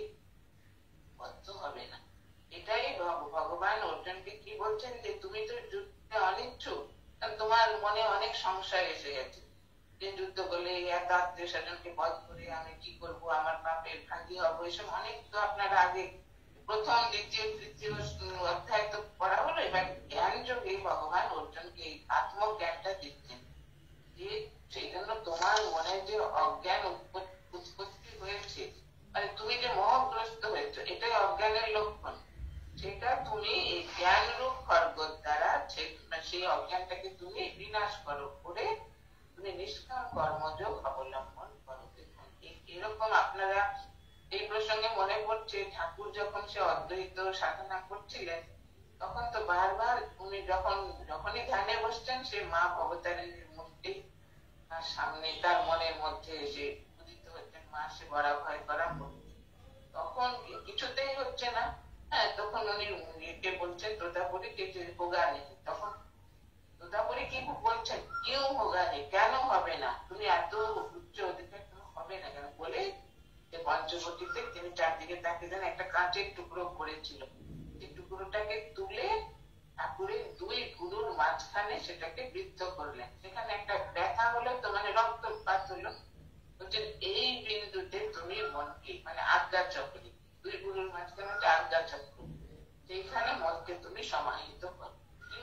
বদ্ধ হবে না। এটাই ভগবান অর্জুনকে কি বলছেন, যে তুমি তো যুদ্ধে অনিচ্ছুক, তোমার মনে অনেক সংশয় এসে গেছে যে যুদ্ধ করলে এত আত্মীয় স্বজনকে বধ করে আমি কি করব, আমার পাপের ভাগী হবো, এসব অনেক তো আপনারা আগে প্রথম দ্বিতীয় তৃতীয় অধ্যায় তো পড়া হলো। এবার জ্ঞান যোগে ভগবান অর্জুনকে এই আত্মজ্ঞানটা দিচ্ছেন, যে সেই জন্য তোমার মনে যে অজ্ঞান উৎপত্তি হয়েছে, মানে তুমি যে মোহগ্রস্ত হয়েছে, এটাই অজ্ঞানের লক্ষণ। সেটা তুমি এই জ্ঞান রূপ খড়গের দ্বারা সেই অজ্ঞানটাকে তুমি বিনাশ করো, করে তুমি নিষ্কাম কর্মযোগ অবলম্বন করো। এরকম আপনারা এই প্রসঙ্গে মনে পড়ছে, ঠাকুর যখন সে অদ্বৈত সাধনা করছিলেন, তখন তো বারবার উনি যখনই ধ্যানে বসছেন, সে মা ভবতারিণীর মূর্তি তার সামনে তার মনের মধ্যে এসে উদিত হচ্ছেন। মা সে বড় ভয় করা মূর্তি, তখন কিছুতেই হচ্ছে না। হ্যাঁ, তখন উনি বলছেন তোতাপুরীকে যে হোগা নেই, তখন তোতাপুরী কি বলছেন, কেউ হোগা নেই, কেন হবে না, তুমি এত উচ্চ অধিকার হবে না কেন, বলে যে পঞ্চবটিতে তিনি চারদিকে তাকে দেন, একটা কাঁচের টুকরো করেছিল, সেই টুকরোটাকে তুলে ঠাকুরের দুই গুরুর মাঝখানে সেটাকে বৃদ্ধ করলেন। সেখানে একটা ব্যথা হলো, তো মানে রক্তপাত হলো। বলছেন এই বিন্দুতে তুমি মনকে, মানে আজ্ঞা চক্রে, দুই গুরুর মাঝখানে একটা আজ্ঞা চক্র, সেইখানে মনকে তুমি সমাহিত করো।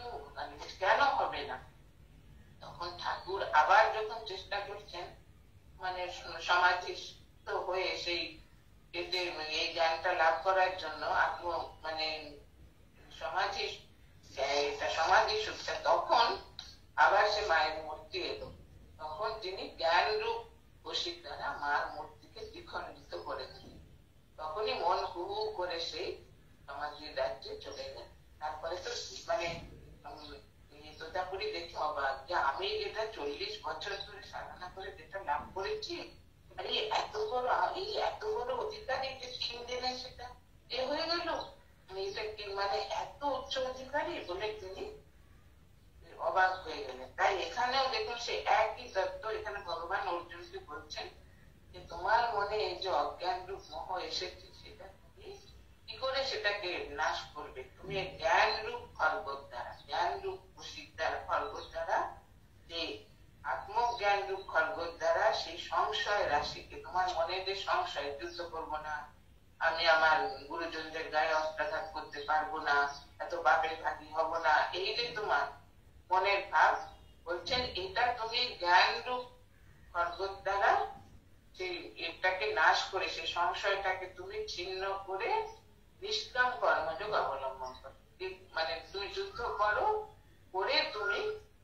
কেন হবে না? তখন ঠাকুর আবার যখন চেষ্টা করছেন, মানে সমাধিস্থ হয়ে সেই এই জ্ঞানটা লাভ করার জন্য মানে সমাধি সুখটা, তখন আবার সে মায়ের মূর্তি এলো। তখন তিনি জ্ঞান রূপ বসির দ্বারা মার মূর্তিকে দ্বিখণ্ডিত করে দিলেন। তখনই মন হু হু করে সেই সমাধির রাজ্যে চলে গেল। তারপরে তো মানে তোতাপুরি দেখে অবাক, যে আমি যেটা 40 বছর ধরে সাধনা করে যেটা লাভ করেছি, এত বড় অধিকারী, যে 3 দিনে সেটা হয়ে গেল, মানে এত উচ্চ অধিকারী বলে তিনি অবাক হয়ে গেলেন। তাই এখানেও দেখুন সে একই তত্ত্ব এখানে ভগবান অর্জুনকে বলছেন, যে তোমার মনে এই যে অজ্ঞান রূপ মোহ এসেছে, সেটা তুমি কি করে সেটাকে নাশ করবে? তুমি জ্ঞান রূপ খড়গের দ্বারা, জ্ঞান রূপ খুশির দ্বারা, খড়গের দ্বারা, যে আত্মজ্ঞান রূপ খড়গের দ্বারা সেই সংশয় রাশিকে, তোমার মনে যে সংশয়, যুদ্ধ করবো না, আমি আমার গুরুজনদের গায়ে অস্ত্রাঘাত করতে পারবো না, এত পাপের ভাগী হব না, এই যে তোমার মনের ভাব, বলছেন এটা তুমি জ্ঞান রূপ খড়গের দ্বারা সেই এটাকে নাশ করে, সেই সংশয়টাকে তুমি ছিন্ন করে নিষ্কাম কর্মযোগ অবলম্বন করো। মানে তুমি যুদ্ধ করো, করে তুমি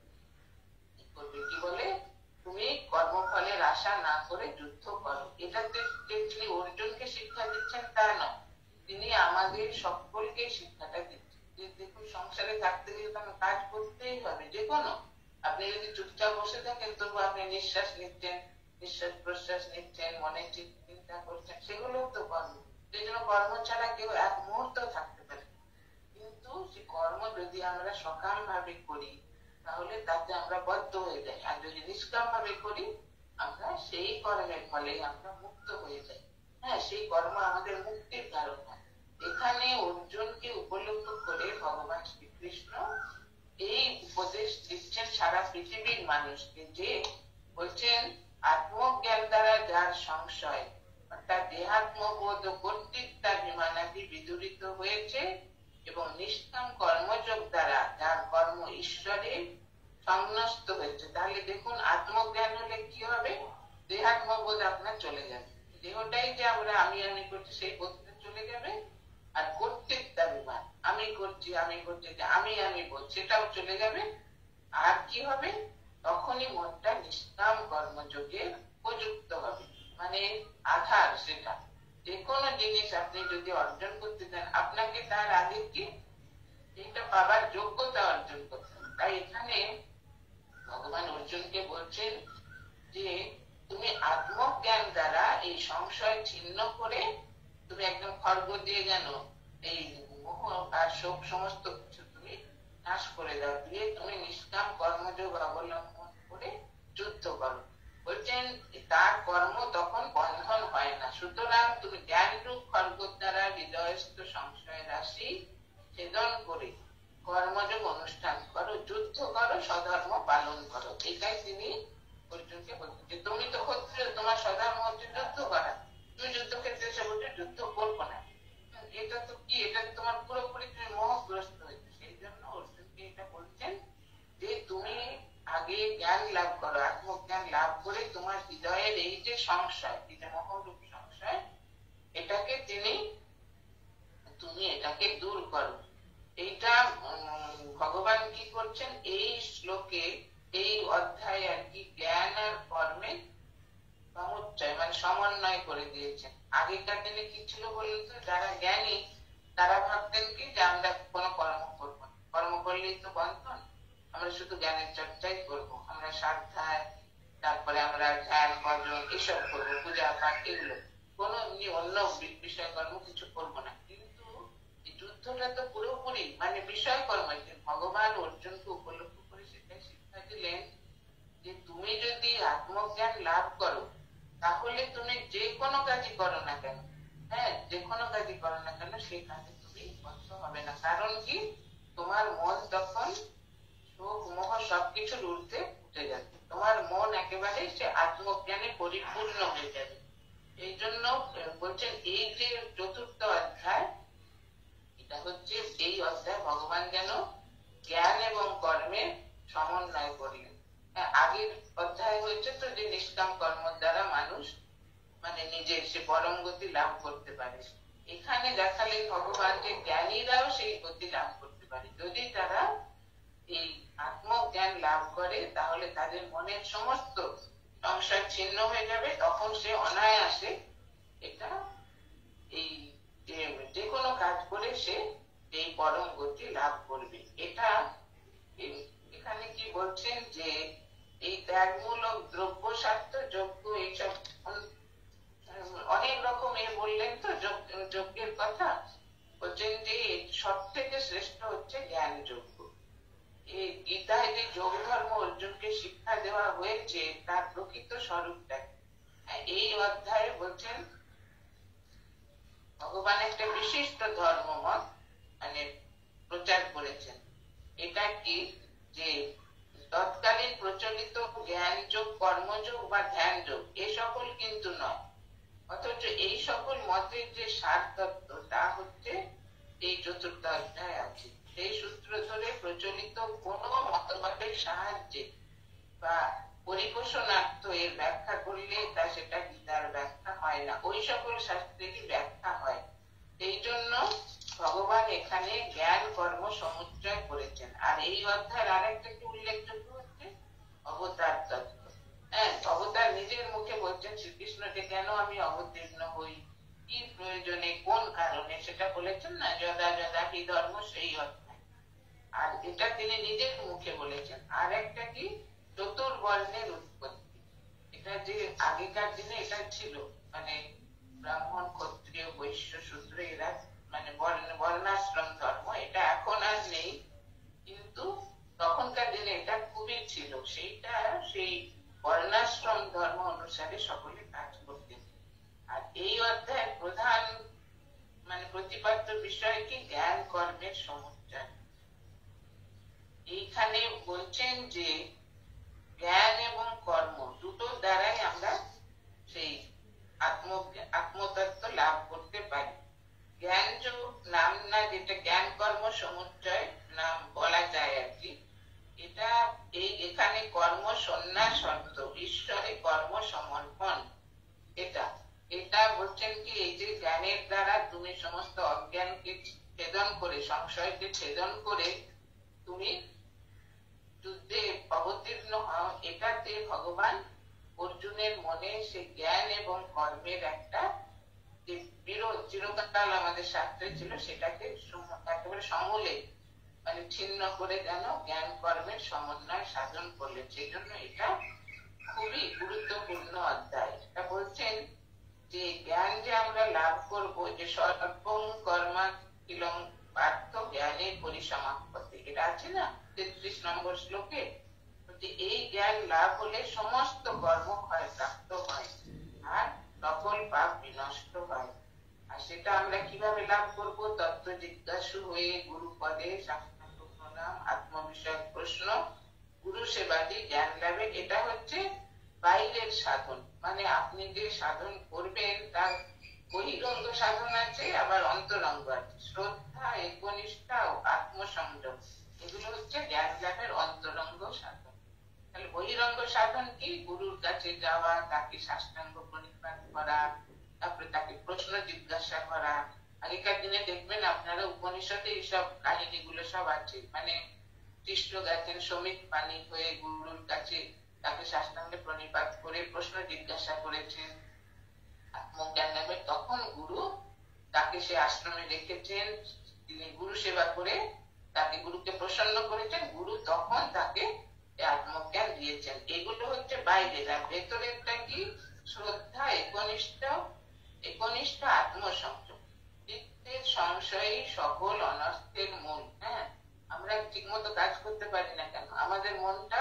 কি বলে, তুমি কর্মফলের আশা না করে যুদ্ধ করো। এটাতে তিনি অর্জুনকে শিক্ষা দিচ্ছেন তা নয়, তিনি আমাদের সকলকে শিক্ষাটা দিচ্ছেন। যে দেখুন, সংসারে থাকতে গেলে তো কাজ করতেই হবে, যে কোনো, আপনি যদি চুপচাপ বসে থাকেন তবু আপনি নিঃশ্বাস নিচ্ছেন, নিঃশ্বাস প্রশ্বাস নিচ্ছেন, মনে চিন্তা করছেন, সেগুলো তো কর্ম। সেই জন্য কর্ম ছাড়া কেউ এক মুহূর্ত থাকতে পারে। কিন্তু সেই কর্ম যদি আমরা সকাম ভাবে করি, তাহলে তাতে আমরা বদ্ধ হয়ে যাই। আর যদি নিষ্কাম ভাবে করি, আমরা সেই কর্মের ফলে আমরা মুক্ত হয়ে যাই। হ্যাঁ, সেই কর্ম আমাদের মুক্তির কারণ হয়। এখানে অর্জুনকে উপলব্ধ করে ভগবান শ্রীকৃষ্ণ এই উপদেশ দিচ্ছেন সারা পৃথিবীর মানুষকে, যে বলছেন আত্মজ্ঞান দ্বারা যার সংশয়, অর্থাৎ দেহাত্মবোধ ও কর্তৃত্বাভিমানাদি বিদূরিত হয়েছে, এবং নিষ্কাম কর্মযোগ দ্বারা যার কর্ম ঈশ্বরে সংন্যস্ত হয়েছে। তাহলে দেখুন, আত্মজ্ঞান হলে কি হবে? দেহাত্মবোধ আপনার চলে যাবে, দেহটাই যে আমরা আমি করছি সেই বোধটা চলে যাবে। আর কর্তৃত্বাভিমান, আমি করছি আমি বোধ, সেটাও চলে যাবে। আর কি হবে? তখনই মনটা নিষ্কাম কর্মযোগে উপযুক্ত হবে, মানে আধার। সেটা যে কোনো জিনিস আপনি যদি অর্জন করতে চান, আপনাকে তার আগে কি এটা পাবার যোগ্যতা অর্জন করতে হবে। তাই এখানে ভগবান অর্জুনকে বলছেন যে তুমি আত্মজ্ঞান দ্বারা এই সংশয় ছিন্ন করে তুমি একদম খড়গ দিয়ে জানো এই মোহ আর শোক সমস্ত কিছু তুমি নাশ করে দাও, দিয়ে তুমি নিষ্কাম কর্মযোগ অবলম্বন করে যুদ্ধ করো। বলছেন তার কর্ম তখন বন্ধন হয় না। সুতরাং তুমি জ্ঞানরূপ খড়গ দ্বারা হৃদয়স্থ সংশয় রাশি ছেদন করে কর্মযোগ অনুষ্ঠান করো, যুদ্ধ করো, স্বধর্ম পালন করো। এটাই তিনি অর্জুনকে বলছেন যে তুমি তো ক্ষত্রিয়, তোমার স্বধর্ম হচ্ছে যুদ্ধ করা, তুমি যুদ্ধক্ষেত্রে এসে বলছো যুদ্ধ করবো না, এটা তো কি, এটা তোমার পুরোপুরি তুমি মোহগ্রস্ত হয়েছে। সেই জন্য অর্জুনকে এটা বলছেন যে তুমি আগে জ্ঞান লাভ করো, আত্মজ্ঞান লাভ করে তোমার হৃদয়ের এই যে সংশয়, এই যে মোহরূপ সংশয়, এটাকে তুমি এটাকে দূর করো। এইটা ভগবান কি করছেন এই শ্লোকে, এই অধ্যায়ে আর কি জ্ঞান আর কর্মের সমুচ্চয় মানে সমন্বয় করে দিয়েছেন। আগেকার দিনে কি ছিল বলুন তো, যারা জ্ঞানী তারা ভাবতেন কি যে আমরা কোনো কর্ম করবো না, কর্ম করলেই তো বন্ধন, আমরা শুধু জ্ঞানের চর্চাই করবো, আমরা সাধ্যায়, তারপরে আমরা ধ্যান ভজন এসব করবো, পূজা পাঠ এগুলো, কোনো এমনি অন্য বিষয় কর্ম কিছু করবো না। কিন্তু এই যুদ্ধটা তো পুরোপুরি মানে বিষয় কর্ম। ভগবান অর্জুনকে উপলব্ধ করে সেটাই শিক্ষা দিলেন যে তুমি যদি আত্মজ্ঞান লাভ করো তাহলে তুমি যে কোনো কাজই করো না কেন, হ্যাঁ যে কোনো কাজই করো না কেন, সেই কাজে তুমি বদ্ধ হবে না। কারণ কি, তোমার মন তখন শোক মোহ সবকিছুর ঊর্ধ্বে উঠে যাবে, তোমার মন একেবারে সে আত্মজ্ঞানে পরিপূর্ণ হয়ে যাবে। এই জন্য বলছেন এই যে চতুর্থ অধ্যায়, এটা হচ্ছে এই অধ্যায় ভগবান যেন জ্ঞান এবং কর্মের সমন্বয় করলেন। আগের অধ্যায় হয়েছে তো যে নিষ্কাম কর্ম দ্বারা মানুষ মানে নিজের সে পরম গতি লাভ করতে পারে। এখানে দেখালেন ভগবান যে জ্ঞানীরাও সেই গতি লাভ করতে পারে যদি তারা এই আত্মজ্ঞান লাভ করে, তাহলে তাদের মনের সমস্ত সংশয় ছিন্ন হয়ে যাবে, তখন সে অনায়াসে এটা এই যে কোনো কাজ করে সে এই পরম গতি লাভ করবে। এটা এখানে কি বলছেন যে এই ত্যাগমূলক দ্রব্য স্বার্থ যজ্ঞ এইসব অনেক রকম বললেন তো যজ্ঞের কথা, বলছেন যে সব থেকে শ্রেষ্ঠ হচ্ছে জ্ঞান যজ্ঞ। এই গীতায় যে যোগ ধর্ম অর্জুনকে শিক্ষা দেওয়া হয়েছে তার প্রকৃত স্বরূপটা এই অধ্যায়ে বলছেন ভগবান একটা বিশিষ্ট ধর্মমত মানে প্রচার করেছেন। এটা কি যে তৎকালীন প্রচলিত জ্ঞান যোগ, কর্মযোগ বা ধ্যান যোগ এ সকল কিন্তু নয়, অথচ এই সকল মতের যে সার তত্ত্ব তা হচ্ছে এই চতুর্থ অধ্যায় আছে। সেই সূত্র ধরে প্রচলিত কোন মতবাদের সাহায্যে বা পরিপোষণার্থ এর ব্যাখ্যা করলে তা সেটা গীতার ব্যাখ্যা হয় না, ওই সকল শাস্ত্রেরই ব্যাখ্যা হয়। এই জন্য ভগবান এখানে জ্ঞান কর্ম সমুচ্চয় করেছেন। আর এই অধ্যায়ের আরেকটা কি উল্লেখযোগ্য হচ্ছে অবতার তত্ত্ব। হ্যাঁ, অবতার নিজের মুখে বলছেন শ্রীকৃষ্ণকে কেন আমি অবতীর্ণ হই, কি প্রয়োজনে, কোন কারণে, সেটা বলেছেন না, যদা যদা হি ধর্ম, সেই অধ্যায়। আর এটা তিনি নিজের মুখে বলেছেন। আর একটা কি চতুর্বর্ণের উৎপত্তি, এটা যে আগেকার দিনে এটা ছিল মানে ব্রাহ্মণ ক্ষত্রিয় বৈশ্য শূদ্র এরা মানে বর্ণাশ্রম ধর্ম, এটা এখন আর নেই, কিন্তু তখনকার দিনে এটা খুবই ছিল। সেইটা সেই বর্ণাশ্রম ধর্ম অনুসারে সকলে কাজ করতেন। আর এই অধ্যায়ের প্রধান মানে প্রতিপাদ্য বিষয় কি জ্ঞান কর্মের সমুচ্চয়। এইখানে বলছেন যে জ্ঞান এবং কর্ম দুটো দ্বারাই আমরা সেই আত্মতত্ত্ব লাভ করতে পারি। জ্ঞান যোগ নাম না, যেটা জ্ঞান কর্ম সমুচ্চয় নাম বলা যায় আর কি, এটা এই এখানে কর্ম সন্ন্যাস অর্থ, ঈশ্বরে কর্ম সমর্পণ। এটা এটা বলছেন কি এই যে জ্ঞানের দ্বারা তুমি সমস্ত অজ্ঞানকে ছেদন করে, সংশয়কে ছেদন করে তুমি যুদ্ধে অবতীর্ণ হও, এটাতে ভগবান অর্জুনের মনে সে জ্ঞান এবং কর্মের একটা যে বিরোধ চিরকাল আমাদের শাস্ত্রে ছিল সেটাকে একেবারে সমূলে মানে ছিন্ন করে যেন জ্ঞান কর্মের সমন্বয় সাধন করলেন। সেই জন্য এটা খুবই গুরুত্বপূর্ণ অধ্যায়। এটা বলছেন যে জ্ঞান যে আমরা লাভ করব, যে সর্বং কর্মা কিলং পার্থ জ্ঞানের পরিসমাপ্তি, এটা আছে না 33 নম্বর শ্লোকে, যে এই জ্ঞান লাভ হলে সমস্ত কর্ম ক্ষয় প্রাপ্ত হয় আর সকল পাপ বিনষ্ট হয়। আর সেটা আমরা কিভাবে লাভ করব? তত্ত্ব জিজ্ঞাসু হয়ে গুরু পদে সাষ্টাঙ্গ প্রণাম, আত্মবিষয়ক প্রশ্ন, গুরু সেবাদি জ্ঞান লাভের এটা হচ্ছে বাইরের সাধন। মানে আপনি যে সাধন করবেন তার বহিরঙ্গ সাধন আছে, আবার অন্তরঙ্গ আছে। শ্রদ্ধা, একনিষ্ঠা ও আত্মসংযম, এগুলো হচ্ছে জ্ঞান লাভের অন্তরঙ্গ সাধন। তাহলে বহিরঙ্গ সাধন কি? গুরুর কাছে যাওয়া, তাকে সাষ্টাঙ্গ প্রণিপাত করা, তারপরে তাকে প্রশ্ন জিজ্ঞাসা করা। আগেকার দিনে দেখবেন আপনারা উপনিষদে এইসব কাহিনীগুলো সব আছে। মানে কৃষ্ণ গেছেন সমিত পানি হয়ে গুরুর কাছে, তাকে সাষ্টাঙ্গে প্রণিপাত করে প্রশ্ন জিজ্ঞাসা করেছেন আত্মজ্ঞান নেবে। তখন গুরু তাকে সে আশ্রমে রেখেছেন, তিনি গুরু সেবা করে তাকে গুরুকে প্রসন্ন করেছেন, গুরু তখন তাকে আত্মজ্ঞান দিয়েছেন। এগুলো হচ্ছে বাইরের। আর ভেতরেরটা কি? শ্রদ্ধা, একনিষ্ঠ আত্মসংযম। চিত্তের সংশয়ী সকল অনর্থের মূল। হ্যাঁ, আমরা ঠিক মতো কাজ করতে পারি না কেন? আমাদের মনটা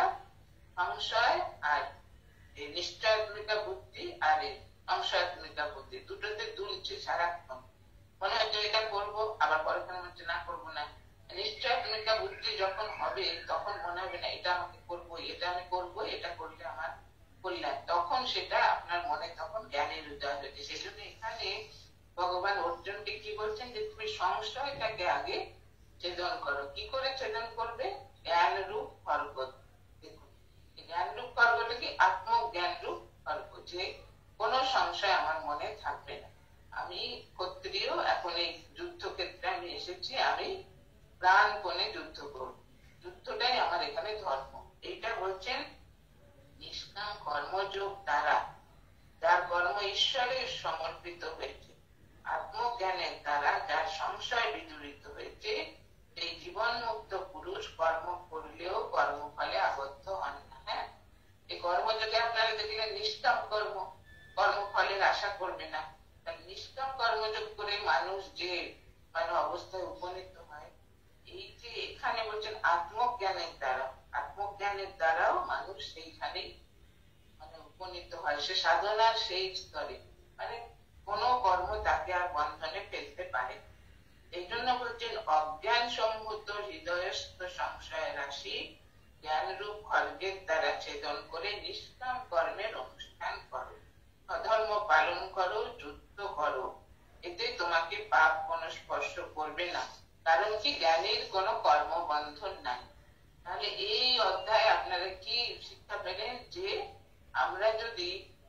সংশয় আর নিশ্চয়াত্মিকা বুদ্ধি আর সংশয়াত্মিকা বুদ্ধি দুটোতে দুলছে সারাক্ষণ। মনে হচ্ছে এটা করবো, আবার পরের হচ্ছে না করবো না। নিশ্চয়াত্মিকা বুদ্ধি যখন হবে তখন মনে হবে না এটা আমাকে করবো, এটা আমি করবো, এটা করলে আমার কল্যাণ। তখন সেটা আপনার মনে তখন জ্ঞানের উদয় হয়েছে। সেজন্য এখানে ভগবান অর্জুনকে কি বলছেন? যে তুমি সংশয়টাকে আগে ছেদন করো। কি করে ছেদন করবে? জ্ঞান রূপ খর্গ। দেখুন, জ্ঞান রূপ খর্গটা কি? আত্মজ্ঞান রূপ খর্গ, যে কোনো সংশয় আমার মনে থাকবে না। আমি ক্ষত্রিয়, এখন এই যুদ্ধক্ষেত্রে আমি এসেছি, আমি প্রাণপণে যুদ্ধ করব, যুদ্ধটাই আমার এখানে ধর্ম। এইটা বলছেন নিষ্কাম কর্মযোগ দ্বারা, যার কর্ম ঈশ্বরে সমর্পিত হয়েছে, আত্মজ্ঞানের দ্বারা যার সংশয় বিদূরিত হয়েছে, এই জীবন মুক্ত পুরুষ কর্ম করলেও কর্মফলে আবদ্ধ হন না। হ্যাঁ, এই কর্মযোগে আপনারা দেখলেন নিষ্কাম কর্ম, কর্মফলের আশা করবে না। নিষ্কাম কর্মযোগ করে মানুষ যে মানে অবস্থায় উপনীত হয়, এই যে এখানে বলছেন আত্মজ্ঞানের দ্বারা, আত্মজ্ঞানের দ্বারাও মানুষ সেইখানেই মানে উপনীত হয়, সে সাধনার সেই স্তরে, মানে কোন কর্ম তাকে আর বন্ধনে ফেলতে পারে। এই জন্য বলছেন অজ্ঞান সম্ভূত হৃদয়স্থ সংশয় রাশি জ্ঞান রূপ খর্গের দ্বারা ছেদন করে নিষ্কাম কর্মের অনুষ্ঠান করো, অধর্ম পালন করো, যুদ্ধ করো, এতে তোমাকে পাপ কোনো স্পর্শ করবে না। কারণ কি? জ্ঞানের কোনো কর্মবন্ধন নাই। তাহলে এই অধ্যায়ে আপনারা কি শিক্ষা পেলেন? যে আমরা যদি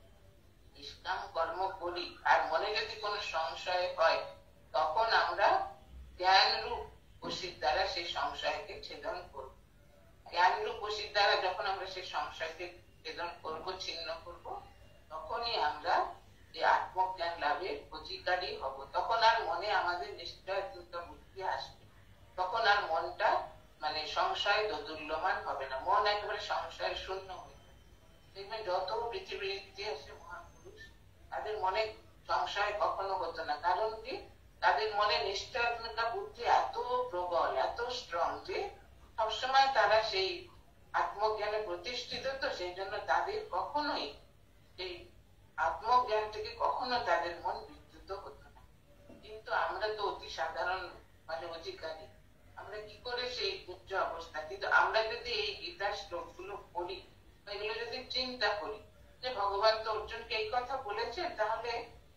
নিষ্কাম কর্ম করি আর মনে যদি কোনো সংশয় হয়, তখন আমরা জ্ঞান রূপ বশীর দ্বারা সেই সংশয়কে ছেদন করব। জ্ঞান রূপ বশীর দ্বারা যখন আমরা সেই সংশয়কে ছেদন করব, ছিন্ন করব, তখনই আমরা যে আত্মজ্ঞান লাভের অধিকারী হব। তখন আর মনে আমাদের নিশ্চয়তা বুদ্ধি আসবে, তখন আর মনটা মানে সংশয় দোদুল্যমান হবে না, মন একেবারে সংশয় শূন্য হয়ে যাবে। দেখবেন যত পৃথিবীর ইতিহাসে মহাপুরুষ, তাদের মনে সংশয় কখনো হতো না। কারণ কি? তাদের মনে নিশ্চয়াত্মিকা বুদ্ধি এত প্রবল, এত স্ট্রং, যে সবসময় তারা সেই আত্মজ্ঞানে প্রতিষ্ঠিত। তো সেই জন্য তাদের কখনোই এই আত্মজ্ঞান থেকে কখনো তাদের মন বিদ্যুত হতো না। কিন্তু আমরা তো অতি সাধারণ মানে অধিকারী, আমরা কি করে সেই উচ্চ অবস্থা। কিন্তু আমরা যদি এই গীতার শ্লোকগুলো পড়ি, এগুলো যদি চিন্তা করি যে ভগবান তো অর্জুনকে এই কথা বলেছেন, তাহলে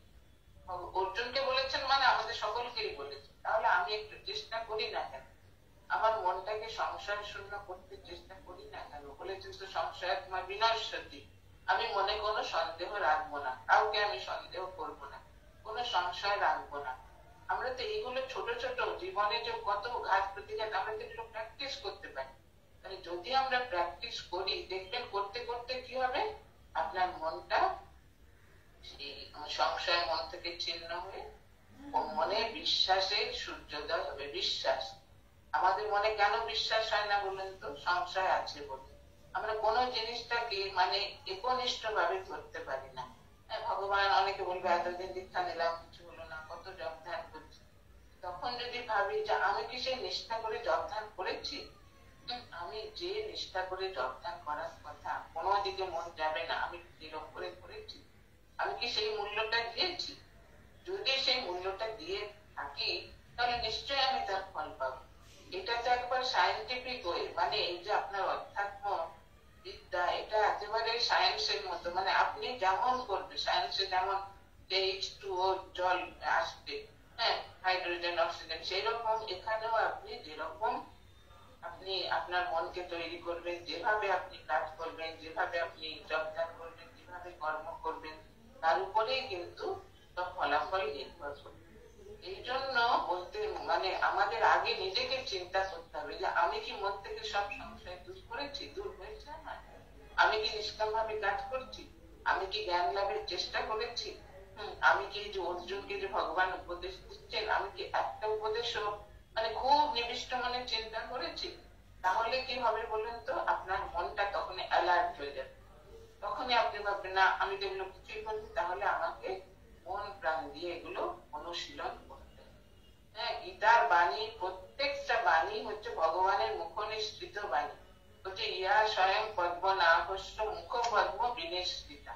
অর্জুনকে বলেছেন মানে আমাদের সকলকেই বলেছেন। তাহলে আমি একটু চেষ্টা করি না কেন? আমার মনটাকে সংশয় শূন্য করতে চেষ্টা করি না কেন? বলেছেন তো সংশয়াত্মা বিনশ্যতি, আমি মনে কোনো সন্দেহ রাখবো না, কাউকে আমি সন্দেহ করবো না, কোনো সংশয় রাখবো না। আমরা তো এইগুলো ছোট ছোট জীবনে যে কত ঘাত প্রতিঘাত, আমরা তো এগুলো প্র্যাকটিস করতে পারি। তাহলে যদি আমরা প্র্যাকটিস করি, দেখবেন করতে করতে কি হবে, আপনার মনটা সেই সংশয় মন থেকে ছিন্ন হয়ে মনে বিশ্বাসের সূর্যোদয় হবে। বিশ্বাস, আমাদের মনে কেন বিশ্বাস হয় না বলেন তো? সংশয় আছে বলে। আমরা কোনো জিনিসটাকে মানে একনিষ্ঠ ভাবে ধরতে পারি না। ভগবান, অনেকে বলবে এতদিন দীক্ষা নিলাম কিছু হলো না, কত জপ ধ্যান করছি। তখন যদি ভাবি যে আমি কি সেই নিষ্ঠা করে জপ ধ্যান করেছি? আমি যে নিষ্ঠা করে জপ ধ্যান করার কথা, কোনো দিকে মন যাবে না, আমি যেরকম করে করেছি, আমি কি সেই মূল্যটা দিয়েছি? যদি সেই মূল্যটা দিয়ে থাকি তাহলে নিশ্চয়ই আমি তার ফল পাবো। এটা তো একবার সায়েন্টিফিক ওয়ে, মানে এই যে আপনার অধ্যাত্ম বিদ্যা, এটা একেবারে সায়েন্সের মতো। মানে আপনি যেমন করবেন, সায়েন্সে যেমন H2O জল আসবে, হ্যাঁ, হাইড্রোজেন অক্সিজেন, সেই রকম এখানেও আপনি যেরকম আপনি আপনার মনকে তৈরি করবেন, যেভাবে আপনি কাজ করবেন, যেভাবে আপনি যোগদান করবেন, যেভাবে কর্ম করবেন, তার উপরেই কিন্তু সব ফলাফল নির্ভর করবে। এই জন্য বলতে মানে আমাদের আগে নিজেকে চিন্তা করতে হবে যে আমি কি মন থেকে সব সংশয় দূর করেছি, দূর হয়েছে আমার? আমি কি নিষ্কাম ভাবে কাজ করছি? আমি কি জ্ঞান লাভের চেষ্টা করেছি? আমি কি যে অর্জুনকে যে ভগবান উপদেশ দিচ্ছেন, আমি কি একটা উপদেশও মানে খুব নিবিষ্ট মনে চিন্তা করেছি? তাহলে কি হবে বলুন তো? আপনার মনটা তখনই অ্যালার্ট হয়ে যাবে। তখনই আপনি ভাববেন না আমি তো এগুলো কিছুই করছি, তাহলে আমাকে মন প্রাণ দিয়ে এগুলো অনুশীলন করতে হবে। হ্যাঁ, গীতার বাণী, প্রত্যেকটা বাণী হচ্ছে ভগবানের মুখনিসৃত বাণী। হচ্ছে ইয়া স্বয়ং পদ্মনাভস্য মুখ পদ্ম বিনিসৃতা।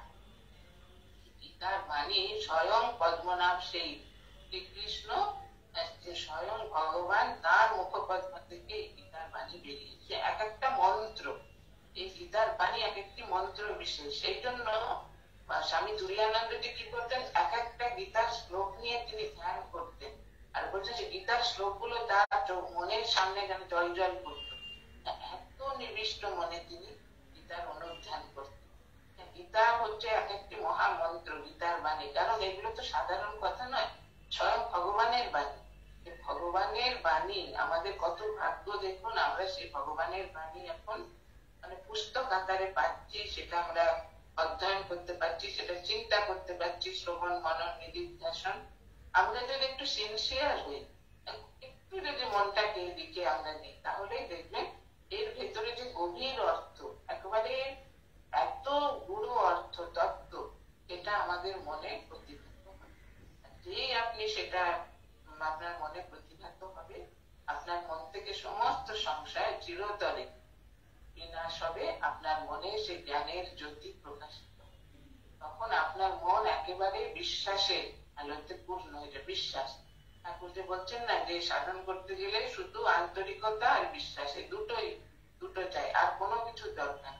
গীতার বাণী স্বয়ং পদ্মনাভ, সেই শ্রীকৃষ্ণ, যে স্বয়ং ভগবান, তার মুখপদ্ম থেকে গীতার বাণী বেরিয়েছে। এক একটা মন্ত্র, এই গীতার বাণী এক একটি মন্ত্র বিশেষ। সেই জন্য স্বামী তুরীয়ানন্দজি কি করতেন, এক একটা গীতার শ্লোক নিয়ে তিনি ধ্যান করতেন। আর বলছেন যে গীতার শ্লোক গুলো তার মনের সামনে যেন জল জল করত। এত নিবিষ্ট মনে তিনি গীতার অনুধ্যান করতেন। গীতা হচ্ছে এক একটি মহামন্ত্র, গীতার বাণী। কারণ এগুলো তো সাধারণ কথা নয়, স্বয়ং ভগবানের বাণী। ভগবানের বাণী, আমাদের কত ভাগ্য দেখুন, আমরা সেই ভগবানের বাণী এখন মানে পুস্তক আকারে পাচ্ছি, সেটা আমরা অধ্যয়ন করতে পারছি, সেটা চিন্তা করতে পারছি, শ্রবণ মনন নিদিধ্যাসন। আমরা যদি একটু সিনসিয়ার হই, একটু যদি মনটাকে এদিকে আমরা দিই, তাহলেই দেখবেন এর ভেতরে যে গভীর অর্থ, একেবারে এত গুরু অর্থ তত্ত্ব, এটা আমাদের মনে প্রতিভাত হবে। যেই আপনি সেটা আপনার মনে প্রতিভাত হবে, আপনার মন থেকে সমস্ত সংশয় চিরতরে বিনাশ হবে, আপনার মনে সেই জ্ঞানের জ্যোতি প্রকাশিত। তখন আপনার মন একেবারে বিশ্বাসে আলোতে পূর্ণ হয়ে যায়। বিশ্বাস, ঠাকুর যে বলছেন না যে সাধন করতে গেলে শুধু আন্তরিকতা আর বিশ্বাস, এই দুটো চাই, আর কোনো কিছু দরকার।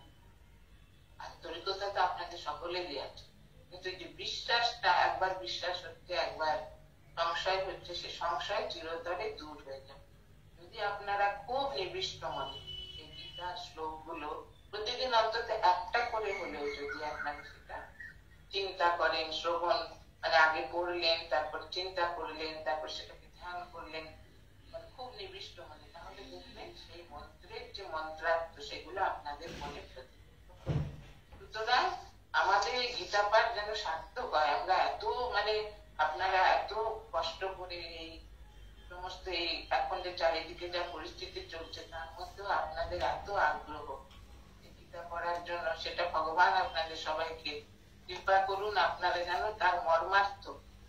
আন্তরিকতা তো আপনাদের সকলেরই আছে, কিন্তু যে বিশ্বাসটা, একবার বিশ্বাস হচ্ছে, একবার সংশয় হচ্ছে, সে সংশয় চিরতরে দূর হয়ে যাবে। যদি আপনারা খুব নিবিষ্ট মনে এই গীতার শ্লোক গুলো প্রতিদিন অন্তত একটা করে হলেও যদি আপনারা সেটা চিন্তা করেন, শ্রবণ মানে আগে পড়লেন, তারপর চিন্তা করলেন, তারপর সেটাকে ধ্যান করলেন, মানে খুব নিবিষ্ট মনে, তাহলে দেখবেন সেই মন্ত্রের যে মন্ত্রার্থ সেগুলো আপনাদের মনে প্রতিফলিত হবে। সুতরাং আমাদের এই গীতা পাঠ যেন সার্থক হয়। আমরা এত মানে আপনারা এত কষ্ট করে এই সমস্ত এই এখন যে চারিদিকে যা পরিস্থিতি চলছে, তার মধ্যেও আপনাদের এত আগ্রহ গীতা পড়ার জন্য, সেটা ভগবান আপনাদের সবাইকে কৃপা করুন। আপনারা যেন তার মর্মার্থ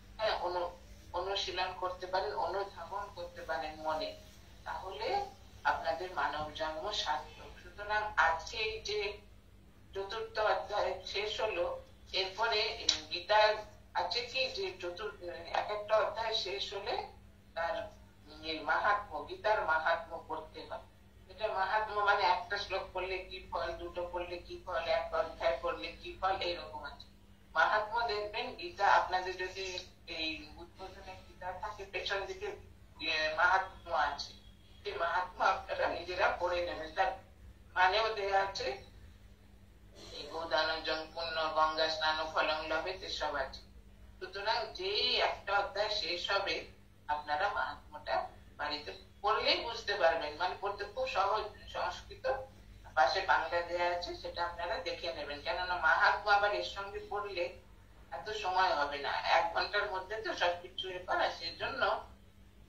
অনুশীলন করতে পারেন, অনুধাবন করতে পারেন মনে, তাহলে আপনাদের মানব জন্ম সার্থক। সুতরাং আজকে এই যে চতুর্থ অধ্যায় শেষ হলো, এরপরে গীতার আছে কি যে এক একটা অধ্যায় শেষ হলে তার মাহাত্ম, গীতার মাহাত্ম পড়তে হয়। এটা মাহাত্ম মানে একটা শ্লোক পড়লে কি ফল, দুটো পড়লে কি ফল, এক অধ্যায় পড়লে কি ফল, এইরকম আছে। মাহাত্ম দেখবেন গীতা আপনাদের যদি এই উদ্বোধনের গীতা থাকে, পেছন দিকে মাহাত্ম আছে, সেই মাহাত্ম আপনারা নিজেরা পড়ে নেবেন, তার মানেও দেয়া আছে। এই গোদানজন পুণ্য গঙ্গা স্নান ফলং লভে, সব আছে। সুতরাং যেই একটা অধ্যায় শেষ হবে, আপনারা মাহাত্মটা বাড়িতে পড়লেই বুঝতে পারবেন, মানে পড়তে খুব সহজ, সংস্কৃত পাশে বাংলা দেয়া আছে, সেটা আপনারা দেখে নেবেন। কেননা মাহাত্ম আবার এর সঙ্গে পড়লে এত সময় হবে না, 1 ঘন্টার মধ্যে তো সবকিছু করা, সেই জন্য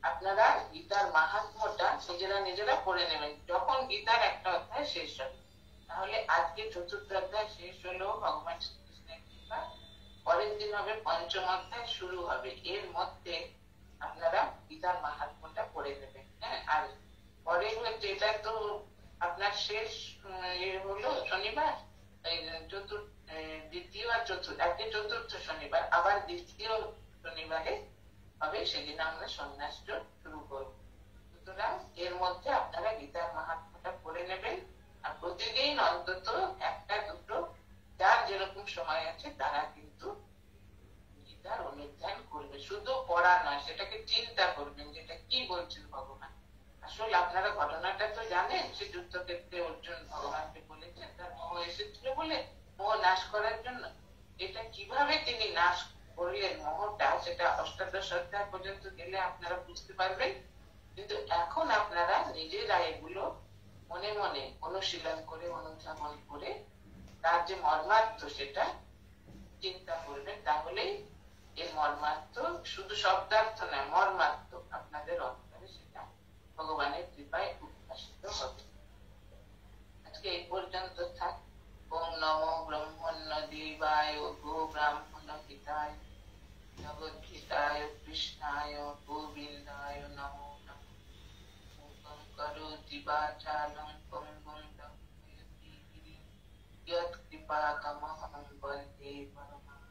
আপনারা গীতার মাহাত্ম্যটা নিজেরা পড়ে নেবেন যখন গীতার একটা অধ্যায় শেষ হবে। তাহলে আজকে চতুর্থ অধ্যায় শেষ হলো ভগবান শ্রীকৃষ্ণের কৃপা, পরের দিন হবে পঞ্চম অধ্যায় শুরু হবে। এর মধ্যে আপনারা গীতার মাহাত্ম্যটা পড়ে নেবেন। হ্যাঁ, আর পরে হচ্ছে এটা তো আপনার শেষ হলো শনিবার, দ্বিতীয় আর চতুর্থ, আজকে চতুর্থ শনিবার, আবার দ্বিতীয় শনিবারে হবে, সেদিন আমরা সন্ন্যাস শুরু করব। সুতরাং এর মধ্যে আপনারা গীতার মাহাত্ম্যটা পড়ে নেবেন, আর প্রতিদিন অন্তত একটা দুটো, যার যেরকম সময় আছে তারা কিন্তু গীতার অনুধ্যান করবে। শুধু পড়া নয়, সেটাকে চিন্তা করবেন যেটা কি বলছেন ভগবান। আসলে আপনারা ঘটনাটা তো জানেন, সে যুদ্ধক্ষেত্রে অর্জুন ভগবানকে বলেছেন তার মোহ এসেছিল বলে, মোহ নাশ করার জন্য। এটা কিভাবে তিনি নাশ করলেন মোহটা, সেটা অষ্টাদশ অধ্যায় পর্যন্ত গেলে আপনারা বুঝতে পারবেন। কিন্তু এখন আপনারা নিজেরা এগুলো মনে মনে অনুশীলন করে অনুধাবন করে তার যে মর্মার্থ সেটা চিন্তা করবেন। তাহলেই এর মর্মার্থ শুধু শব্দার্থ নয়, মর্মার্থ আপনাদের অন্তরে সেটা ভগবানের কৃপায় উদ্ভাসিত হবে। আজকে এই পর্যন্ত থাক। ওম নমো ব্রহ্মণ্য দেবায় গো ব্রাহ্মণ হিতায় জগদ্ধিতায় কৃষ্ণায় গোবিন্দায় নমো নমঃ। মুখং করোতি বাচালং পঙ্গুং লঙ্ঘয়তি গিরিং, ইয়ৎ কৃপাতমহং বন্দে পরমানন্দম।